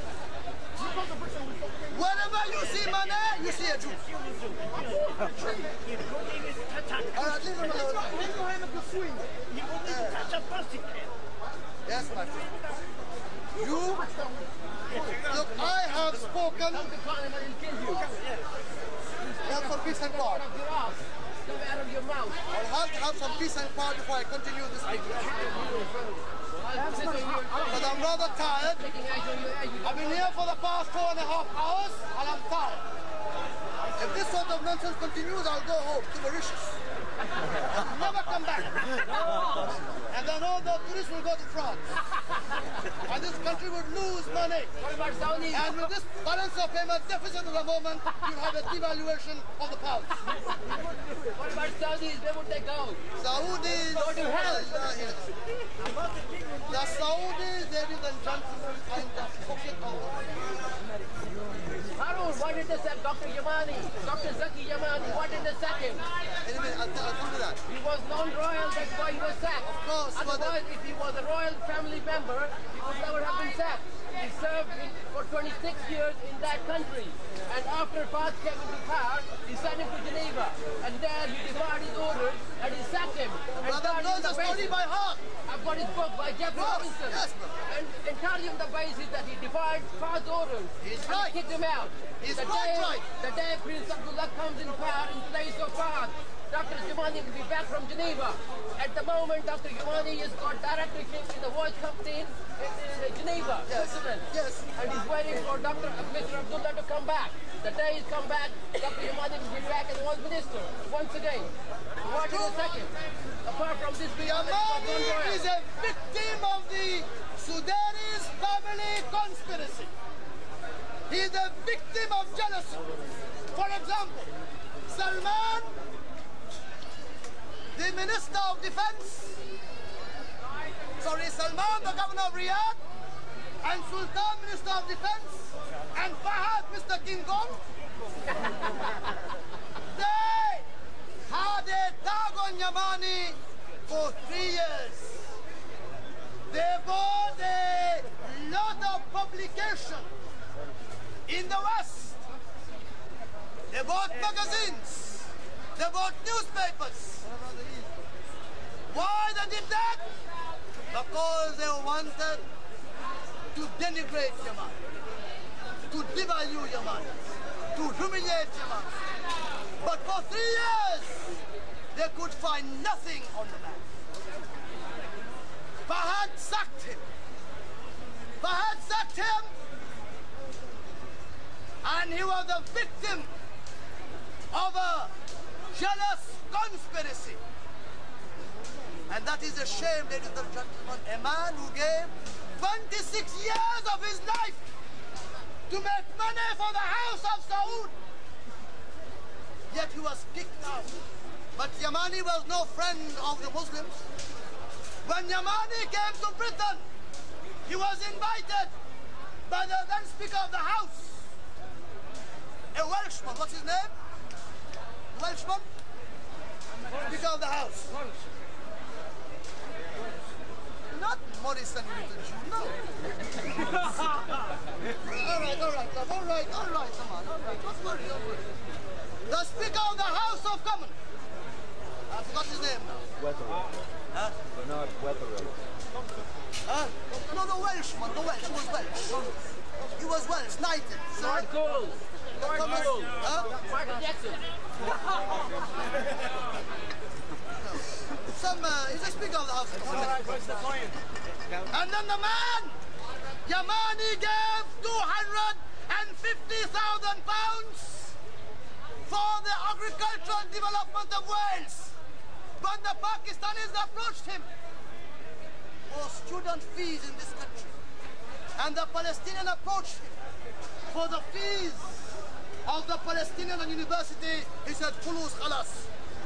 Wherever you see money, you see a Jew. All right, leave him alone. Yes, my friend. You, look, I have spoken. Have some peace and quiet. I'll have to have some peace and quiet before I continue this video. But I'm rather tired. I've been here for the past four and a half hours and I'm tired. If this sort of nonsense continues, I'll go home to Mauritius. I'll never come back. And then all the tourists will go to France. And this country would lose money. And with this balance of payment deficit at the moment, you'll have a devaluation of the pound. What about Saudis? Where would they go? Saudis. Go to hell. The Saudis, ladies and gentlemen, I'm just pocket over. Haroon, why did they sack Doctor Yamani? Doctor Zaki Yamani, why did they sack him? Anyway, I'll, I'll come to that. He was non-royal, that's why he was sacked. Of course. Otherwise, if he was a royal family member, he would never have been sacked. He served in, for twenty-six years in that country. And after Faz came into power, he sent him to Geneva. And there he defied his orders and he sacked him. And Brother knows the story by heart. I've got his book by Jeff Robinson. Yes, and, and telling him the basis that he defied Faz's orders. He's and right. kicked him out. He's the quite day, right. The day Prince Abdullah comes in power in place of Faz, Doctor Yamani will be back from Geneva. At the moment, Doctor Yamani has got directorship in the watch company in, in, in Geneva, yes. Switzerland. Yes. And he's waiting for Doctor Mister Abdullah to come back. The day he's come back, Doctor Yamani will be back as was minister once again. Why did they sack him? Apart from this being Yamani is a victim of the Sudanese family conspiracy. He is a victim of jealousy. For example, Salman, the Minister of Defense, sorry, Salman, the Governor of Riyadh, and Sultan, Minister of Defense, and Fahad, Mister King Kong, they had a tag on Yamani for three years. They bought a lot of publication in the West. They bought magazines. They bought newspapers. Why they did that? Because they wanted to denigrate Yamani, to devalue Yamani, to humiliate Yamani. But for three years, they could find nothing on the man. Fahad sacked him. Fahad sacked him, and he was the victim of a jealous conspiracy. And that is a shame, ladies and gentlemen. A man who gave twenty-six years of his life to make money for the House of Saud, yet he was kicked out. But Yamani was no friend of the Muslims. When Yamani came to Britain, he was invited by the then Speaker of the House, a Welshman. What's his name? Welshman? Speaker of the house. Not Morrison, you little Jew, no. all right, all right, love, all right, all right, come on, all right, don't worry, don't worry. The Speaker of the House of Commons. I forgot his name now. Weatherall. Huh? Bernard Weatherall. Huh? No, the Welshman, the Welsh, he was Welsh. He was Welsh, knighted. Lord Cole. Lord Cole. Huh? Michael Jackson. Some, uh, he's a Speaker of the House of Commons. What's the point? And then the man, Yamani gave two hundred fifty thousand pounds for the agricultural development of Wales. But the Pakistanis approached him for student fees in this country. And the Palestinian approached him for the fees of the Palestinian university. He said, fulus khalas.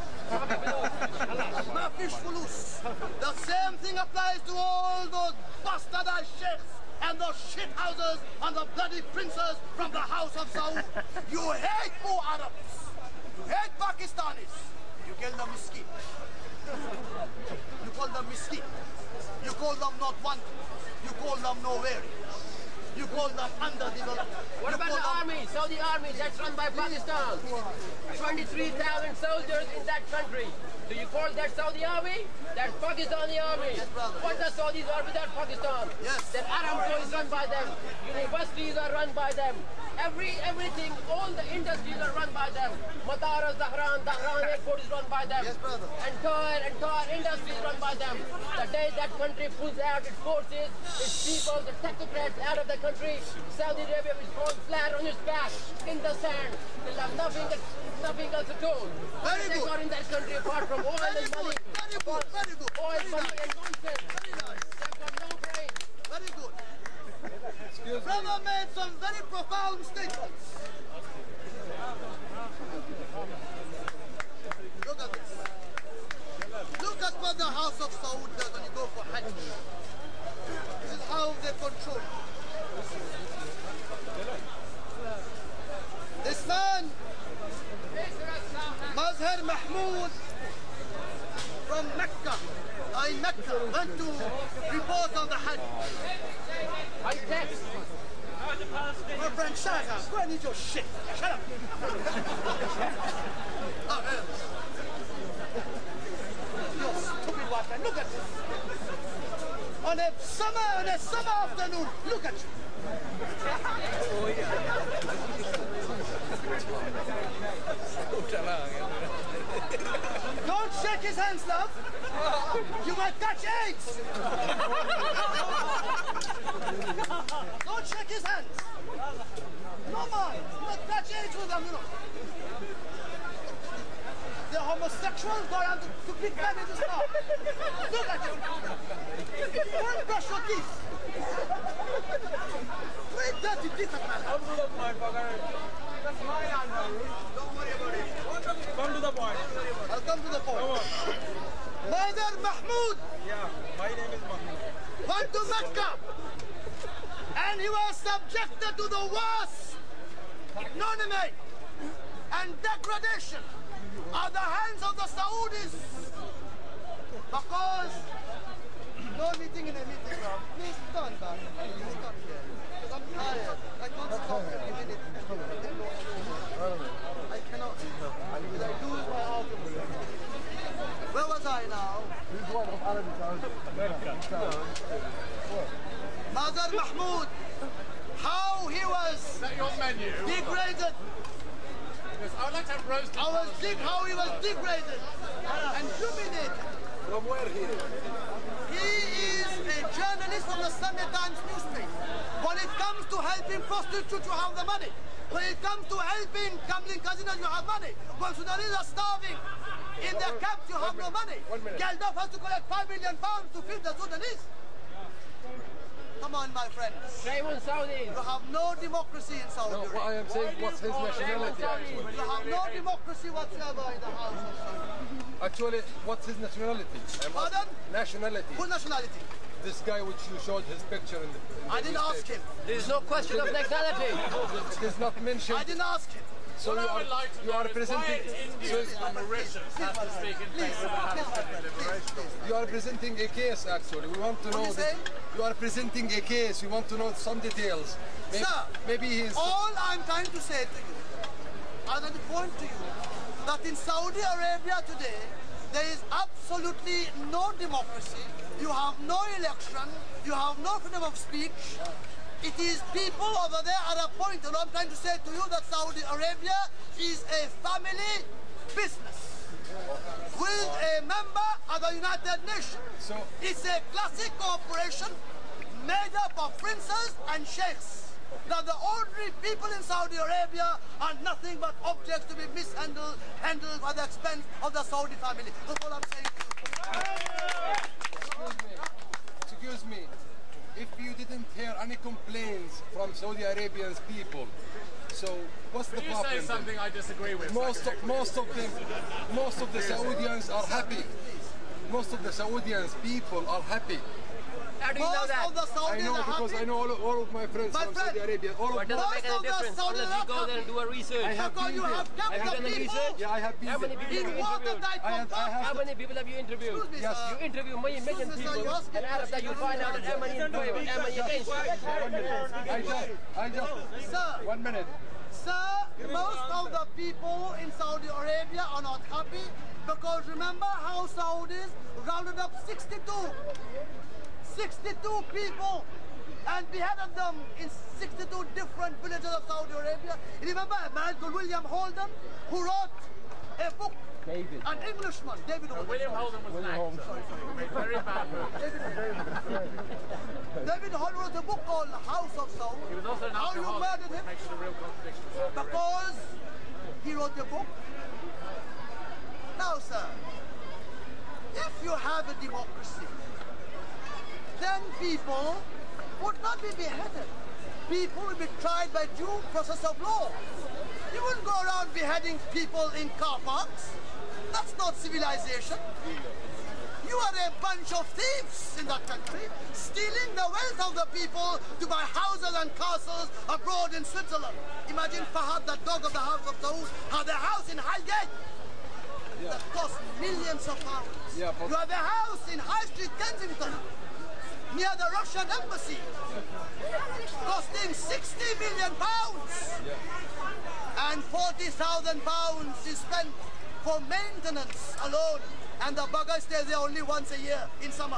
Ma fish fulus. The same thing applies to all those bastardized sheikhs and those shit houses and the bloody princes from the House of Saud. You hate poor Arabs. You hate Pakistanis. You kill them miskin. You call them miskin. You call them not wanted. You call them no weary. You call them underdeveloped. What you about the army, Saudi army that's run by Pakistan? twenty-three thousand soldiers in that country. Do you call that Saudi army? That's Pakistani army. Yes, brother. What the Saudis are without Pakistan? Yes. That Aramco is run by them. Universities are run by them. Every everything, all the industries are run by them. Mataras, Dahran, Dahran airport is run by them. Yes, brother. Entire, entire industry is run by them. The day that country pulls out its forces, its people, the technocrats out of the country, Saudi Arabia will fall flat on its back in the sand. They'll have nothing, nothing else at all. Very they good. got in that country apart from oil Very and money. good, very good, very good. Oil, Very money, nice. and nonsense. Very nice. They've got no brain. Very good. Excuse me. Brother made some very profound statements. Look at this. Look at what the House of Saud does when you go for Hajj. This is how they control you. This man, Mazhar Mahmoud, from Mecca, uh, in Mecca, went to report on the Hajj. I text. My friend, shut up. Go and eat your shit. Shut up. Oh, man. You stupid white man. Look at this. On a summer, on a summer afternoon, look at you. Oh, yeah. Don't shake his hands, love. You might catch AIDS. Don't shake his hands. No, man. You might catch AIDS with them, you know. The homosexuals go around to, to beat men in the star. Look at you. Go and brush your teeth. Very dirty teeth, man. That's my hand, Haroon. Don't worry about it. Come to the point. I'll come to the point. Come on. Mother Mahmoud Yeah, my name is Mahmoud. went to Mecca and he was subjected to the worst ignominy and degradation at the hands of the Saudis because no meeting in a meeting, bro. Please stand back. Please stand here. Because I'm tired. I can't stop every minute. I cannot. Because I lose my argument. Where was I now? Mazhar Mahmoud, how he was Is that your menu? degraded. Yes, I would like to have roasted. I was dig how he was degraded and humiliated. From where he is? He is a journalist from the Sunday Times newspaper. When it comes to helping prostitutes, you have the money. When it comes to helping gambling casinos, you have money. When Sudanese are starving in their camps, you have no money. Geldof has to collect five million pounds to feed the Sudanese. Come on, my friends. Shame on Saudis. You have no democracy in Saudi No, Arabia. what I am saying, what's his nationality actually? You have no democracy whatsoever in the House of Saudi. Actually, what's his nationality? I'm Pardon? asking- Nationality. Full nationality. This guy which you showed his picture in the... in the I didn't ask newspaper. him. There is no question of nationality. It is not mentioned. I didn't ask him. So what you I are, would like to you know are is why presenting. Indians So and Mauritius have to speak in favor of the Palestinian liberation. you are presenting a case actually. We want to know that you are presenting a case. We want to know some details. Maybe, Sir, maybe he's. all I'm trying to say to you, I'm going to point to you that in Saudi Arabia today, there is absolutely no democracy. You have no election. You have no freedom of speech. It is people over there are appointed. I'm trying to say to you that Saudi Arabia is a family business with a member of the United Nations. So it's a classic corporation made up of princes and sheikhs. Now the ordinary people in Saudi Arabia are nothing but objects to be mishandled, handled at the expense of the Saudi family. That's all I'm saying to you. Excuse me. Excuse me. If you didn't hear any complaints from Saudi Arabians people, so what's the Can you problem? say something I disagree with? Most of, most of them, most of the Saudians are happy. Most of the Saudians people are happy. How do you know that? Most of the Saudis I know are because happy. I know all of, all of my friends My from friend, Saudi Arabia. All of But doesn't Most make any of the difference Saudi unless you go there and do a research. I have Because been you there. have kept Have you the done any people research? Yeah, I have been How many there. people have in you interviewed? watertight I have, I compartments. How have. many people have you interviewed? Excuse me, Yes. sir. You interview million, million Excuse me, sir, people, you ask me and out of that you find out that how many in favor, how many against you. I just, I just. Sir, One minute. Sir, most of the people in Saudi Arabia are not happy because remember how Saudis rounded up sixty-two, sixty-two people and beheaded them in sixty-two different villages of Saudi Arabia. You remember a man called William Holden who wrote a book, David. an Englishman, David Holden. William Holden was an actor. He made very bad movies. David Holden wrote a book called House of Saud. He was also an How you alcoholic, murdered which him? makes it a real contradiction. Because he wrote a book. Now, sir, if you have a democracy, then people would not be beheaded. People will be tried by due process of law. You wouldn't go around beheading people in car parks. That's not civilization. You are a bunch of thieves in that country, stealing the wealth of the people to buy houses and castles abroad in Switzerland. Imagine Fahad, the dog of the House of Saud, had a house in Hyde Yeah. that cost millions of pounds. Yeah, but- You have a house in High Street, Kensington, near the Russian embassy, costing sixty million pounds. Yeah. And forty thousand pounds is spent for maintenance alone. And the bugger stays there only once a year in summer.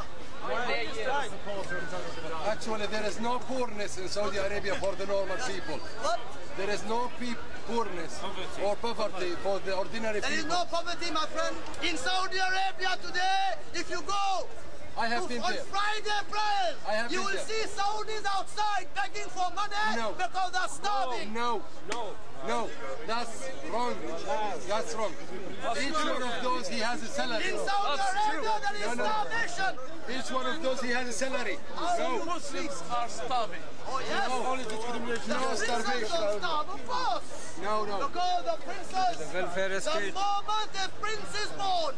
Actually, there is no poorness in Saudi Arabia for the normal people. What? There is no pe poorness or poverty for the ordinary There is people. no poverty, my friend. In Saudi Arabia today, if you go I have to, been on there. Friday prayers, I have you been will there. see Saudis outside begging for money No. because they're starving. No, no, no, that's wrong. That's wrong. Each one of those, he has a salary. In Saudi Arabia, there is No, no. starvation. Each one of those, he has a salary. No, Muslims are starving. Oh, yes. no, The no princes starvation. don't starve, of course. No, no. Because the princess, welfare the state. moment a prince is born,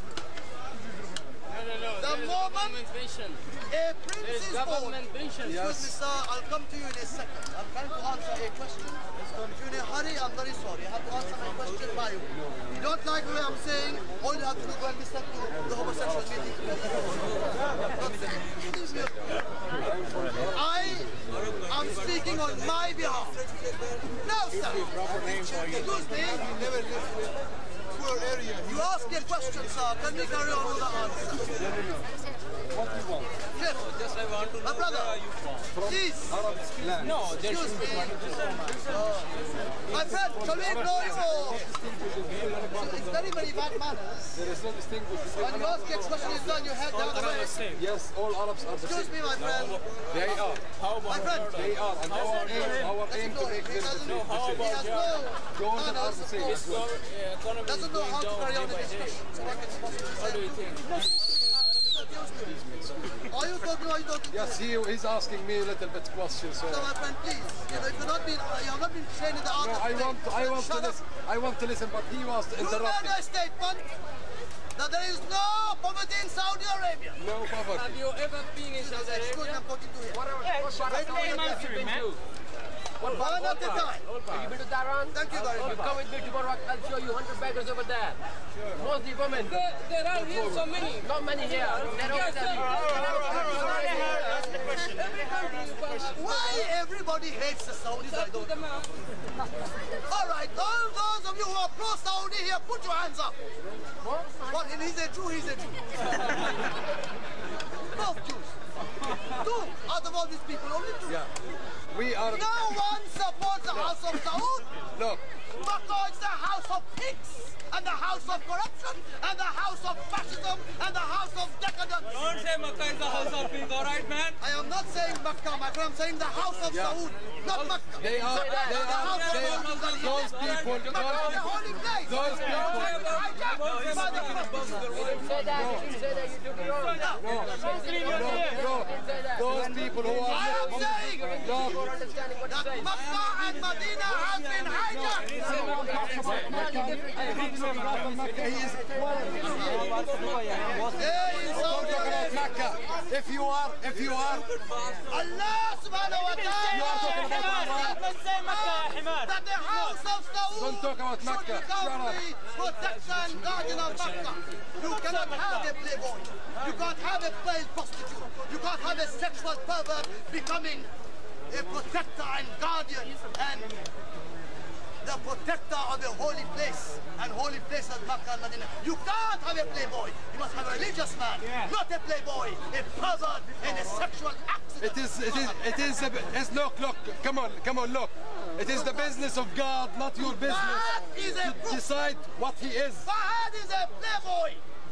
the moment a prince is born, excuse me, sir, I'll come to you in a second. I'm trying to answer a question. If you're in a hurry, I'm very sorry. I have to answer my question by you. If you don't like what I'm saying, all you have to do is go and listen to the homosexual meeting. I am speaking on my behalf. Now, sir, excuse me. You ask a question, sir. Can we carry on with the answer? What do you want? Yes. Just I want to know My brother, where are you from? please. Land. No, there Excuse should me. be one. My friend, shall we ignore you or? It's very, very bad manners. There is no distinguishing. When you ask a question, you turn your head the other way. Yes, all Arabs are the Excuse same. me, my friend. They are. How My about friend. They are. And our aim, our Let's aim to ignore make him. He them doesn't the know. how He about has your- no Jordan are manners, the of same. course. uh, economy is Doesn't know going how to down carry on day a by day? discussion. So what can you possibly What do say? you think? Are you talking or are you talking? Yes, he, he's asking me a little bit questions. So. So my friend, please, you know, if you've not been, you have not been trained in the art No, of I debate, want, I want to shut up. listen. I want to listen, but he wants to You interrupt me. made a statement that there is no poverty in Saudi Arabia. No poverty. Have you ever been in Saudi Excuse me, Arabia? I'm talking to you. What What many months have you been to? What One at a time. Have you been to Tehran? Thank you very much. You come with me tomorrow, I'll show you one hundred beggars over there. Sure. Mostly women. There, there are here so many. Not many here. They're over there. That's the question. Why everybody hates the Saudis? I don't know. All right, all those of you who are pro-Saudi here, put your hands up. What? What? And he's a Jew, he's a Jew. Both Jews. Two out of all these people, only two. Yeah. We are... No one supports the House of Saud. Look. Makkah is the house of pigs, and the house of corruption, and the house of fascism, and the house of decadence. Don't say Makkah is the house of pigs, all right, man? I am not saying Makkah, my friend. I'm saying the house of Yeah. Saud, not Makkah. They are... They the are... house of They, Saud. those people... Makkah is the holy place. Those people... You didn't say that. You didn't say that. You took it wrong. No, no, those people who are... I am saying Look. that Makkah and Medina have been hijacked. Don't talk about Mecca. If you are, if you are... Allah subhanahu wa ta'ala that the house of Saud Don't talk about should Mecca. become Shut up. the protection guardian of Mecca. You cannot have a playboy. You can't have a played prostitute. You can't have a sexual pervert becoming a protector and guardian and the protector of a holy place and holy place of Makkah and Medina. You can't have a playboy. You must have a religious man, yeah. Not a playboy, a pervert and a sexual accident. It is, it is, it is, a, it's, look, look, come on, come on, look. It is the business of God, not your business, Fahad is a to decide what he is. Fahad is a playboy.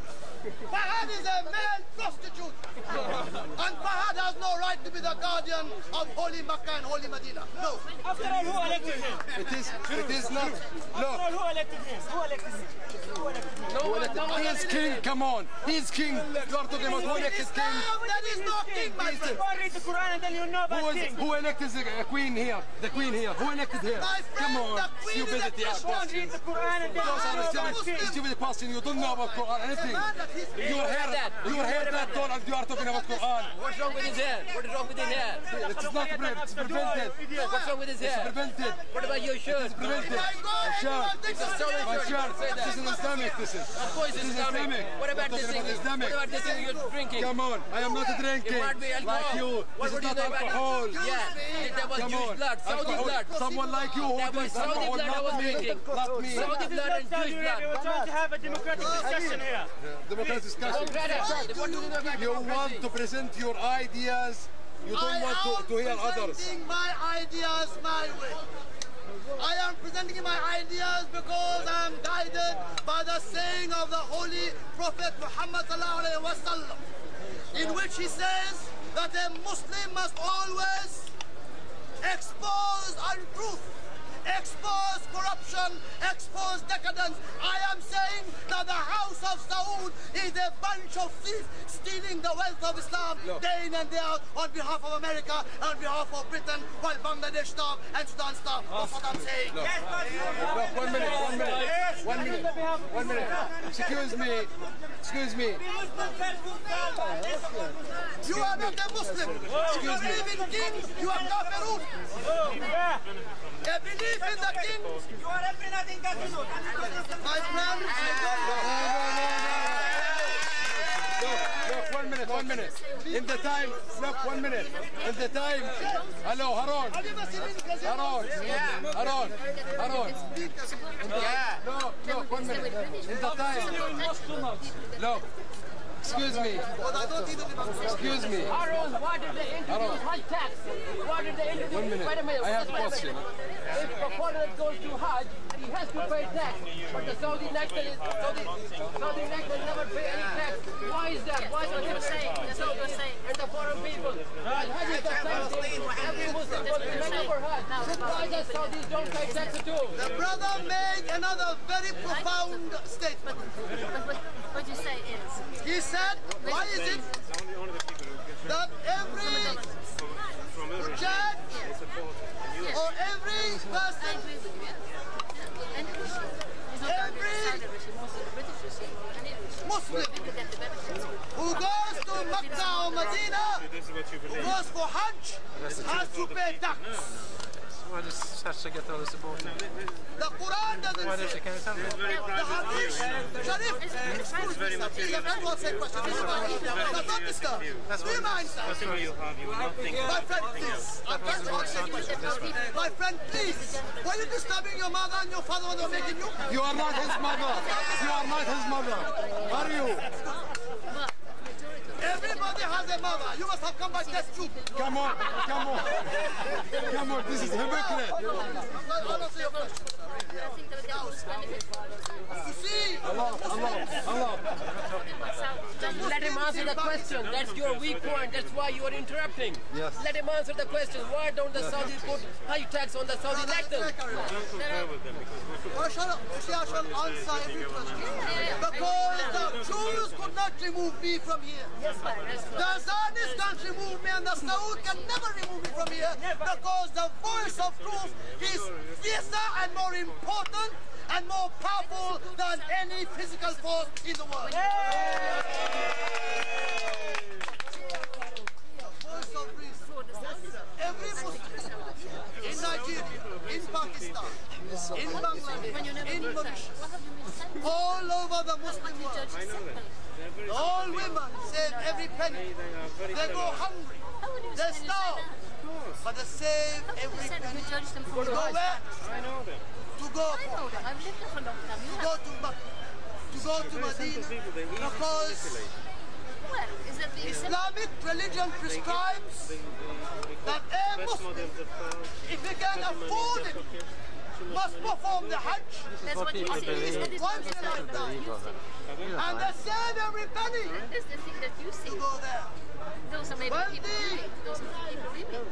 Fahad is a male prostitute. And Fahad has no right to be the guardian of holy Makkah and holy Medina. No. After all, who elected him? It is, it is not, After look. all, who elected him? Who elected him? Who elected him? No one, no one He is king, come on. He is king. You are talking about who elected king. There is no king, my friend. Go and read the Quran and then you know about Who, is, king. who elected the queen here? The queen here. Who elected her? My friend, Come on. the queen is a Stupidity. Christian. Go and read the Quran and then Those you know are about stupid, king. stupid person. You don't know about Quran, anything. Your hair, your hair that tall and you are talking about Quran. What's wrong with his hair? What is wrong with his hair? It's not prevented. It's prevented. What's wrong with his It's hair? prevented. What about your shirt? It's prevented. My shirt. My shirt. This is Islamic. This is. Of course it's This is Islamic. Islamic. What about I'm this talking thing? about Islamic. What about this thing you're drinking? Come on. I am not drinking. It might be alcohol. Like you. What This would is you not know about alcohol. it? Yeah, that was Come Jewish on. blood, Saudi Alcohol. blood. Someone like you who That was drinks Saudi alcohol, blood I was not me. drinking. Not me. Saudi blood and Saudi Jewish Arabia, we're blood. trying to have a democratic discussion here. Democratic discussion. Democratic. What do you know about You want democracy? to present your ideas. You don't I want to, am to hear others. presenting my ideas my way. I am presenting my ideas because I am guided by the saying of the Holy Prophet Muhammad sallallahu alaihi wasallam, in which he says that a Muslim must always expose untruth, expose corruption, expose decadence. I am saying that the House of Saud is a bunch of thieves stealing the wealth of Islam Look. day in and day out on behalf of America, on behalf of Britain, while Bangladesh starve and Sudan starve. That's what I'm saying. Look, look, one minute, one minute, one minute, one minute. Excuse me, excuse me. You are not a Muslim. Excuse You me. believe in king, you are kafirun. Yeah. You believe in the king. You are helping nothing that you know. My friend, Look, look, one minute, one minute. In the time, look, one minute. In the time, hello, Haroon. Haroon, Haroon, Haroon. Yeah. No, look, one minute. In the time, look. Excuse me. Excuse me. Haroon, why did they introduce Hajj tax? Why did they introduce... One minute. Wait a minute. I have a wait minute. question. If a foreigner goes to Hajj, he has to pay tax. But the Saudi national is... Saudi, Saudi national never pay any tax. Why is that? Why don't they pay? That's what you're saying. And the foreign people. Right. Hajj is the same thing. Every Muslim goes to Mecca for Hajj. Why does Saudis don't pay tax at all? the brother made another very profound statement. But what, what you say is... He said, why is it that every judge or every person, every Muslim who goes to Mecca or Medina, who goes for Hajj, has to pay tax? why does Thatcher get all the support? The Quran doesn't Why does say. she can't tell me? The Hadith, Sharif, excuse me, sir. Please, let everyone say question. This is about Egypt. That's not disturb. Do you mind, sir? My friend, please. I'm trying to answer your question. My friend, please. Were you disturbing your mother and your father when they were making you? You are not his mother. You are not his mother. Are you? Everybody has a mother. You must have come by test tube. Come on, come on. Come on, this is hypocrite. I'll answer your question, sir. You see, Allah, Allah, Allah. Let him answer the question. That's your weak point. That's why you are interrupting. Yes. Let him answer the question. Why don't the Saudis put high tax on the Saudi electors? I shall, see, I shall answer every question. Because the Jews could not remove me from here. The Zionists can't remove me, and the Saud can never remove me from here, because the voice of truth is fiercer and more important and more powerful than any physical force in the world. The voice of reason. Every Muslim in Nigeria, in Pakistan, in Bangladesh, in Mauritius, all over the Muslim world, all women save every penny. They go hungry. They starve. But they save every penny. To go where? To go for. To go to Mecca. To go to Medina. Because Islamic religion prescribes that a Muslim, if he can afford it, must perform the Hajj at least once in a lifetime. And they save every penny That's the thing that you see. to go there. Those are maybe Well, people the- doing. Those are people living.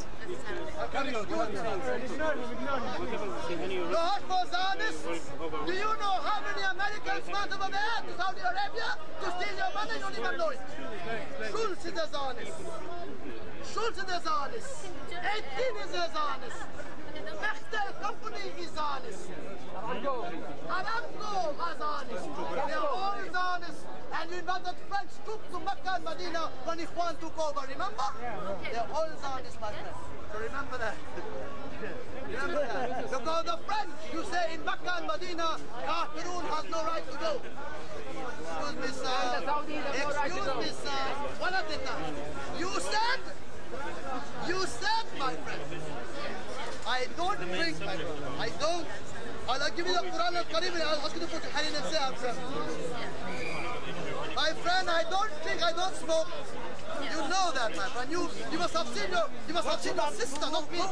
The Hajj for Zionists, do you know how many Americans went over there to Saudi Arabia to steal your money? You don't even know it. Schultz is a Zionist. Schultz is a Zionist. eighteen is a Zionist. Bechtel Company is Zionist. Aramco is Zionist. They are all Zionists. And you invited French troops to Mecca and Medina when Ikhwan took over, remember? They are all Zionists, my friend. So remember that. Remember that. Because the French, you say in Mecca and Medina, Haroon has no right to go. Excuse me, sir. Excuse me, sir. One at a time. You said, you said, my friend, I don't drink, my brother. I don't. I'll give you the Quran al-Karim and I'll ask you to put your hand in and say, I'm friend. My friend, I don't drink, I don't smoke. You know that, my friend. You you must have seen your you must have seen your sister, not me.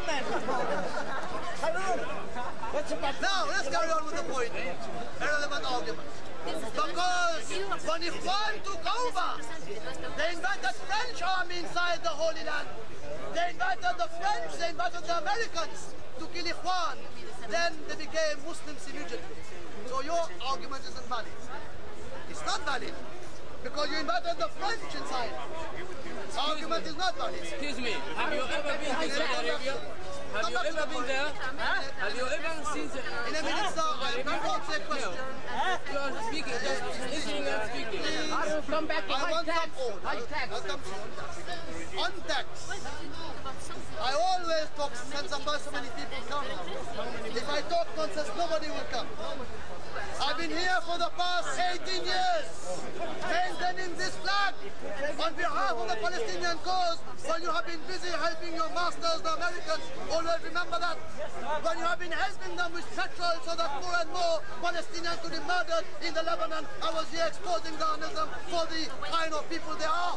Now let's carry on with the point. Irrelevant argument. Because when Ikhwan took over, they invited French army inside the Holy Land. They invited the French, they invited the Americans to kill Ikhwan. Then they became Muslims immediately. So your argument isn't valid. It's not valid. Because you invited the French inside. Argument is not valid. Excuse me, have you ever been to Saudi Arabia? Have you ever been there? Have you ever seen the... In a minute, sir, I am not going to say a question. You are speaking, just listening and speaking. I'll come back to high tax. High tax. On tax. I always talk sense about so many people come. If I talk nonsense, nobody will come. I've been here for the past eighteen years, maintaining this flag on behalf of the Palestinian cause. When you have been busy helping your masters, the Americans, always remember that. When you have been helping them with petrol so that more and more Palestinians could be murdered in the Lebanon, I was here exposing Zionism for the kind of people they are.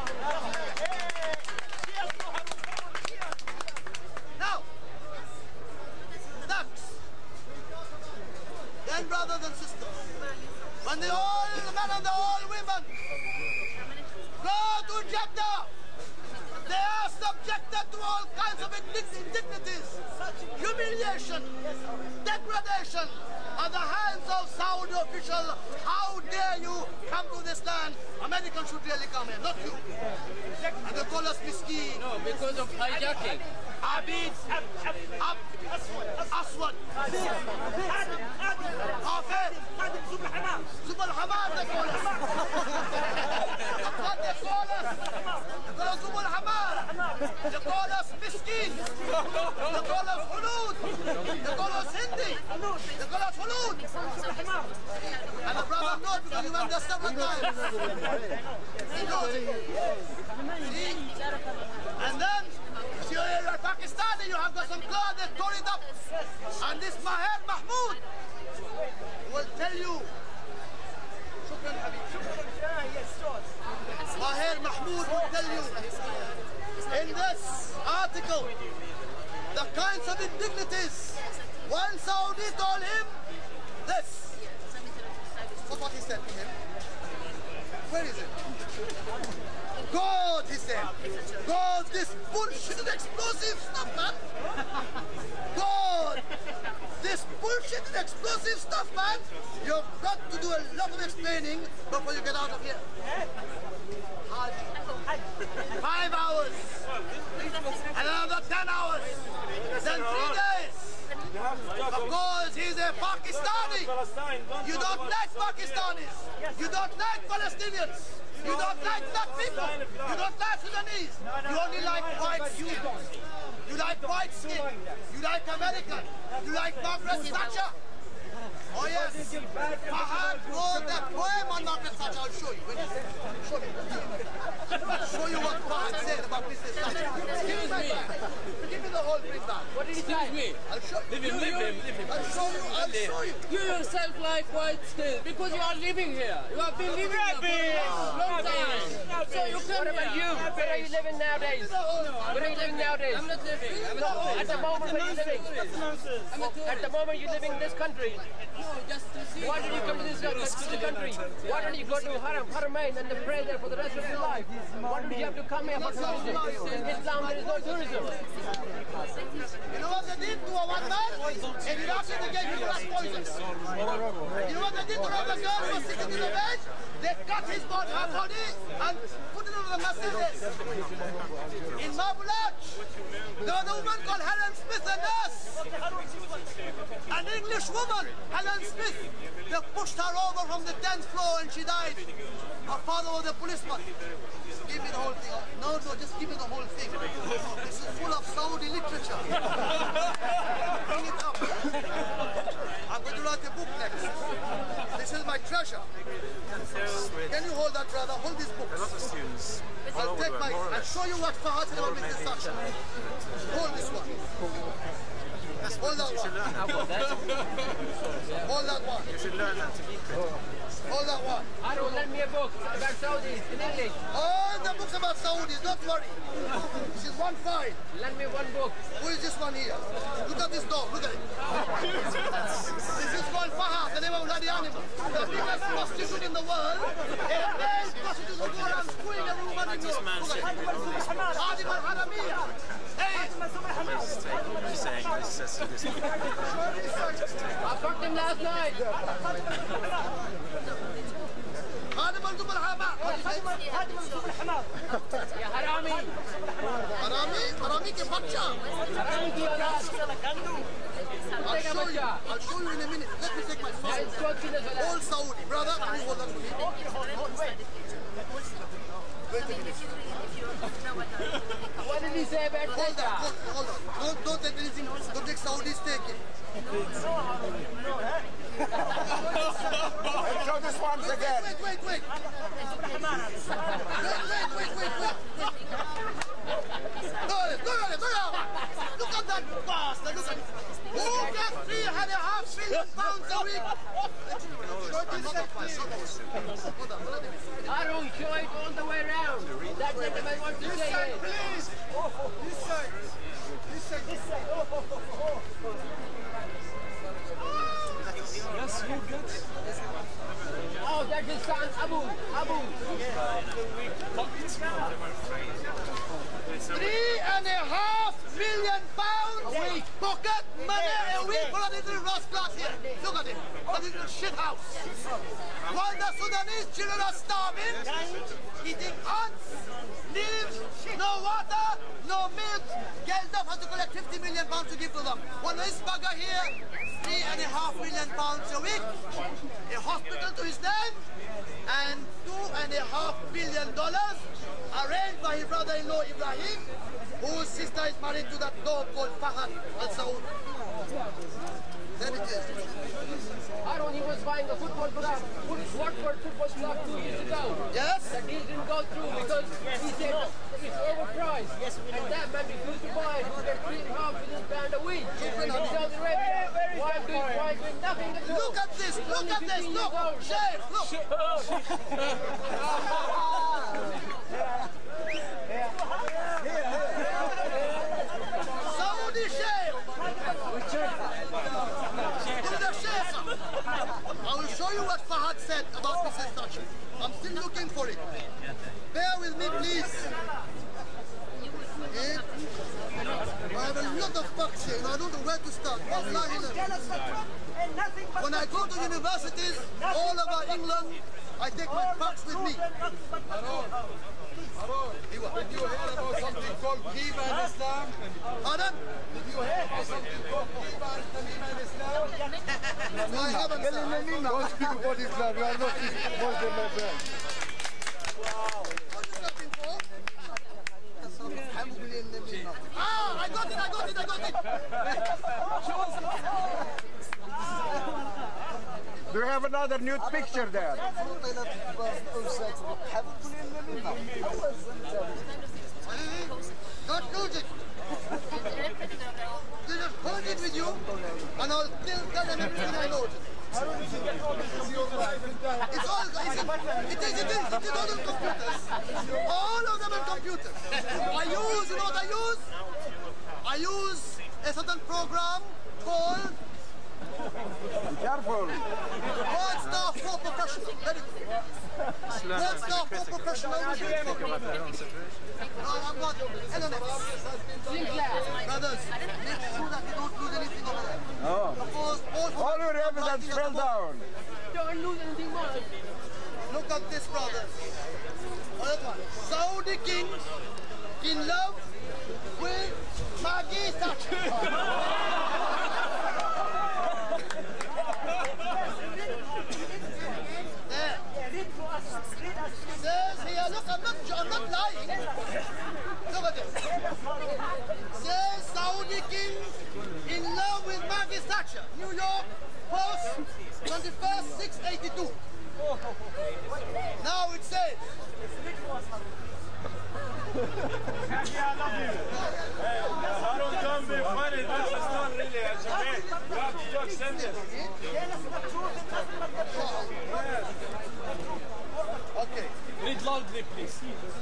Now, tax. Then brothers and sisters, when the all men and the all women go to Jeddah, they are subjected to all kinds of indignities, humiliation, degradation at the hands of Saudi officials. How dare you come to this land? Americans should really come here, not you. And they call us miskin. No, because of hijacking. Abid, Ab, Aswad, Hafid, Zub al-Hamad, they call us. What they call us? They call us Zub al-Hamad. They call us miskin. They call us hulud. They call us Haroon. And the brother knows because you went there several times. He knows. See? And then, if you're a Pakistani, you have got some clothes that tore it up. And this Maher Mahmoud will tell you. Shukran, Habib. Maher Mahmoud will tell you in this article the kinds of indignities. One Saudi told him this. What's what he said to him? Where is it? God, he said. God, this bullshit explosive stuff, man. God, this bullshit explosive stuff, man. You've got to do a lot of explaining before you get out of here. Hajj. Five hours. Another ten hours. Then three days. Of course, he's a Pakistani. You don't like Pakistanis. You don't like Palestinians. You don't like black people. You don't like Sudanese. You only like white skin. You like white skin. You like American. You like Margaret Thatcher. Oh yes. Fahad wrote that poem on Margaret Thatcher. I'll show you. Show me. I'll show you what Fahad said about Missus Thatcher. Give me, give me the whole thing back. What did he say? Me. I'll show you. Live him, live him, live him. I'll show you. I'll show you. You yourself like white skin because you are living here. You have been living here for a long time. So you come. What about you? Where are you living nowadays? Where are you living nowadays? I'm not living. No, at the moment where are you living? At the moment you're living in this country. Why did you come to this to the country? Why don't you go to Haram, Haramain and pray there for the rest of your life? Why did you have to come here for tourism? In Islam there is no tourism. You know what they did to a one man? In Iraq they gave him rat poison. You know what they did to another girl who was sitting in the bed? They cut his body, her body and put it over the Mercedes. In Mabulaj, there was a woman called Helen Smith, a nurse. An English woman, Helen Smith. They pushed her over from the tenth floor and she died. Her father was a policeman. Give me the whole thing. No, no, just give me the whole thing. This is full of Saudi literature. Bring it up. I'm going to write a book next. This is my treasure. Can you hold that, brother? Hold this book. A lot of students. I'll take my. I'll show you what Fahad said about Missus Thatcher. Hold this one. Hold that one. Hold that one. You should learn that to be critical. Hold that one. Haroon, lend me a book about Saudis in English. All the books about Saudis, don't worry. This is one file. Lend me one book. Who is this one here? Look at this dog, look at it. This is called Fahad, the name of bloody animal. The biggest prostitute in the world. A male prostitute will go around screwing every woman in Europe. Look at it. Hadim al-Haramiyya. Hey! He's saying this says this. I fucked him last night. هذا مندوب الحمام هذا مندوب الحمام يا حرامي حرامي حرامي كيف بطشة حرامي كي أولاد I'll show you. I'll show you in a minute. Let me take my phone. All Saudi, brother. Can you hold that for me? Wait a minute. What did he say about Hold that? on, hold on. Don't, don't take anything. Don't take Saudis, take it. Show this once again. Wait, wait, wait. Wait, wait, wait, wait, wait. Look at it, look at it, look at it. Look at that bastard, look at it. Who gets three and a half million pounds a week? Haroon, show it all the way around. That gentleman wants to say it. Please. This side. This side. This side. Oh, oh, oh, oh. Yes, who gets? Oh, that is son, Abu. Abu. Three and a half million pounds a week. Pocket money a week for a little Ross class here. Look at it. A little shit house. While the Sudanese children are starving, eating ants, leaves, no water, no milk. Geldov has to collect fifty million pounds to give to them. One of this bugger here, three and a half million pounds a week, a hospital to his name, and two and a half billion dollars arranged by his brother-in-law Ibrahim, whose sister is married to that dog called Fahad Al Saud. Then it is. Haroon, he was buying a football club, Watford football club two years ago. Yes? That deal didn't go through because he said it's overpriced. Yes, we know. And that man refused to buy it. He get three and a half million pound a week. In Saudi Arabia. Why do why doing nothing at all? Look at this, look at this, look! Sheikh, look! Saudi Sheikh! Who's the Sheikh? I will show you what Fahad said about Missus Thatcher. I'm still looking for it. Bear with me, please. Okay? I have a lot of facts here, and I don't know where to start. When I go to universities all over England, I take my facts with me. Haroon, Haroon, did you hear about something called Kiba in Islam? Pardon? Did you hear about something called Kiba and Tamima in Islam? No, I haven't, sir. Don't speak about Islam, you are not Muslim, my friend. Wow. What are you looking for? Ah, I got it, I got it, I got it! Do you have another nude picture there? Don't lose it. You just hold it with you, and I'll still tell them everything I know. It's all, it is, it is, it is, it is all on computers. All of them on computers. I use, you know what I use? I use a certain program called Be careful. Word Staff for Professional. Very good. Word Staff for Professional. No, I've got elements. Brothers, make sure that you don't lose anything over there. Oh. Suppose all, All your evidence fell down. Don't lose anything more. Look at this, brothers. Another one. Saudi king in love with Maggie Thatcher. Says here, look, I'm not, I'm not lying. Look at this. Says Saudi king in love with Maggie Thatcher. New York Post, twenty-first, six eighty-two. Now it says. Haroon, don't be funny. This is not really a debate. You have to talk sense. Okay. Read loudly, please.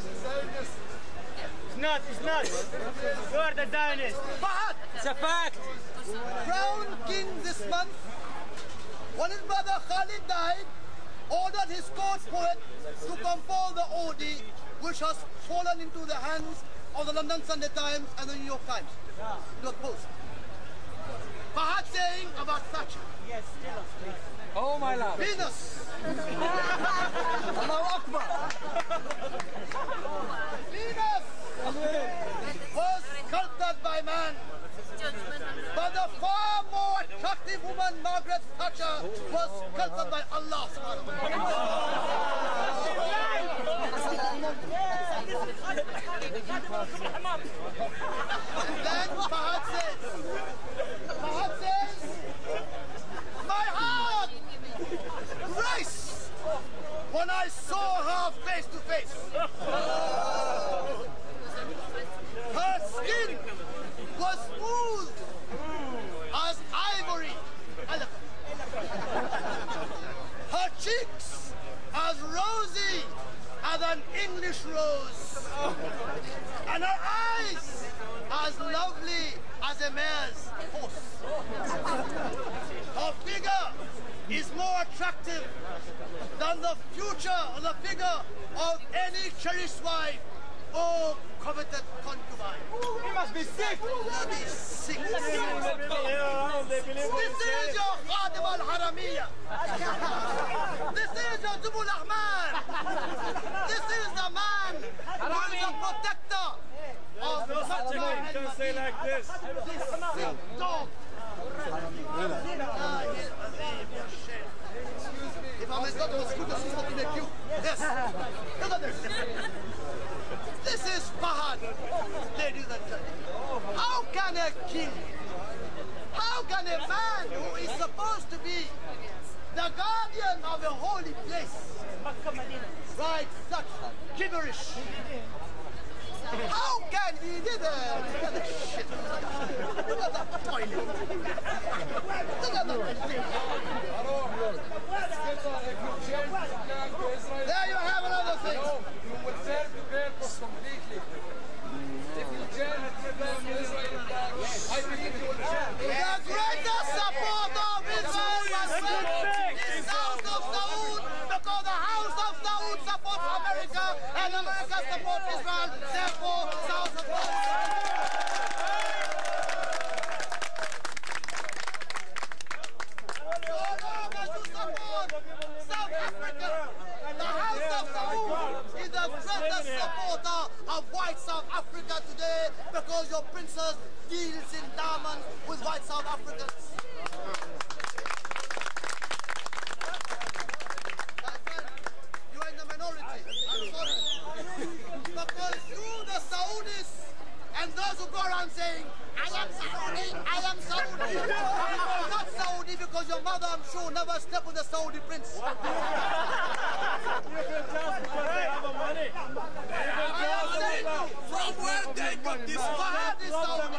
It's not, it's not. You are the dynast. But it's a fact. Crown king this month, when his brother Khalid died, ordered his court poet to compose the ode which has fallen into the hands of the London Sunday Times and the New York Times. New York Post. Fahad saying about Thatcher. Yes, tell us, please. Oh, my love. Venus. Allahu Akbar. Venus was sculpted by man. But the far more attractive woman, Margaret Thatcher, was sculpted by Allah subhanahu wa ta'ala. And then Fahad says, Fahad says, my heart raced when I saw her face to face. Her skin was smooth as ivory. Her cheeks as rosy as an English rose. And her eyes as lovely as a mare's horse. Her figure is more attractive than the future or the figure of any cherished wife or coveted concubine. He must be sick. Bloody sick. This is your Khadim al-Haramiyya. This is your Zubul Ahman. This is the man who is the protector of No such a thing. Don't say like this. this sick dog. If I'm a god of a scooter, she's not in a queue. Yes. Look at this. This is Fahad, ladies and gentlemen. How can a king, how How can a man who is supposed to be the guardian of a holy place write such gibberish? How can he do that? Look at the shit. Look at the toilet. Look at the There you have another thing. You will serve the purpose completely. If you change the plan of Israel back, I believe you will change. The greatest support of Israel was sent is House of Saud, because the House of Saud supports America and America supports Israel. Therefore, House of Saud. So long as you support South Africa, the House of Saud is the greatest supporter of white South Africa today, because your princess deals in diamonds with white South Africans. My friend, you are in the minority. I'm sorry. Because you, the Saudis, and those who go around saying, I am Saudi, I am Saudi. I'm not Saudi because your mother, I'm sure, never slept with a Saudi prince. You can tell because they have the money. From where they got this far, this Saudi.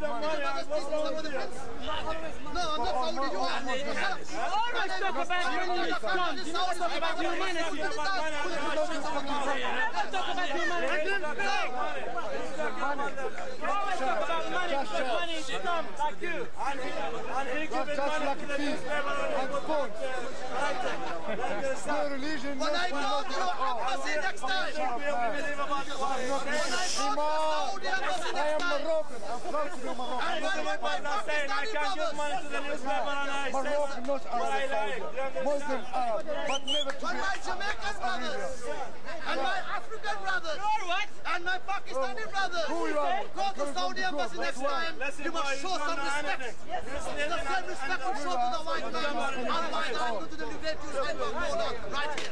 No, I'm not Saudi, you are. Always talk about money, son. You know what talk about humanity. Never talk about humanity. Always talk about money, because money is dumb, like you. And he, and he gives money to the newspaper and the book. No religion, when I go to your embassy next time, when I go to the Saudi embassy next time, Moroccan, I'm proud to be Moroccan. And when my Pakistani I can give money to the newspaper and I Moroccan, not Arab, Muslim, Arab, but never to when be my Jamaican brothers, and my African brothers, and my Pakistani brothers go to Saudi embassy next time, you must show some respect. The same respect you show to the white man. Otherwise, I'm going to deliberate you right right here.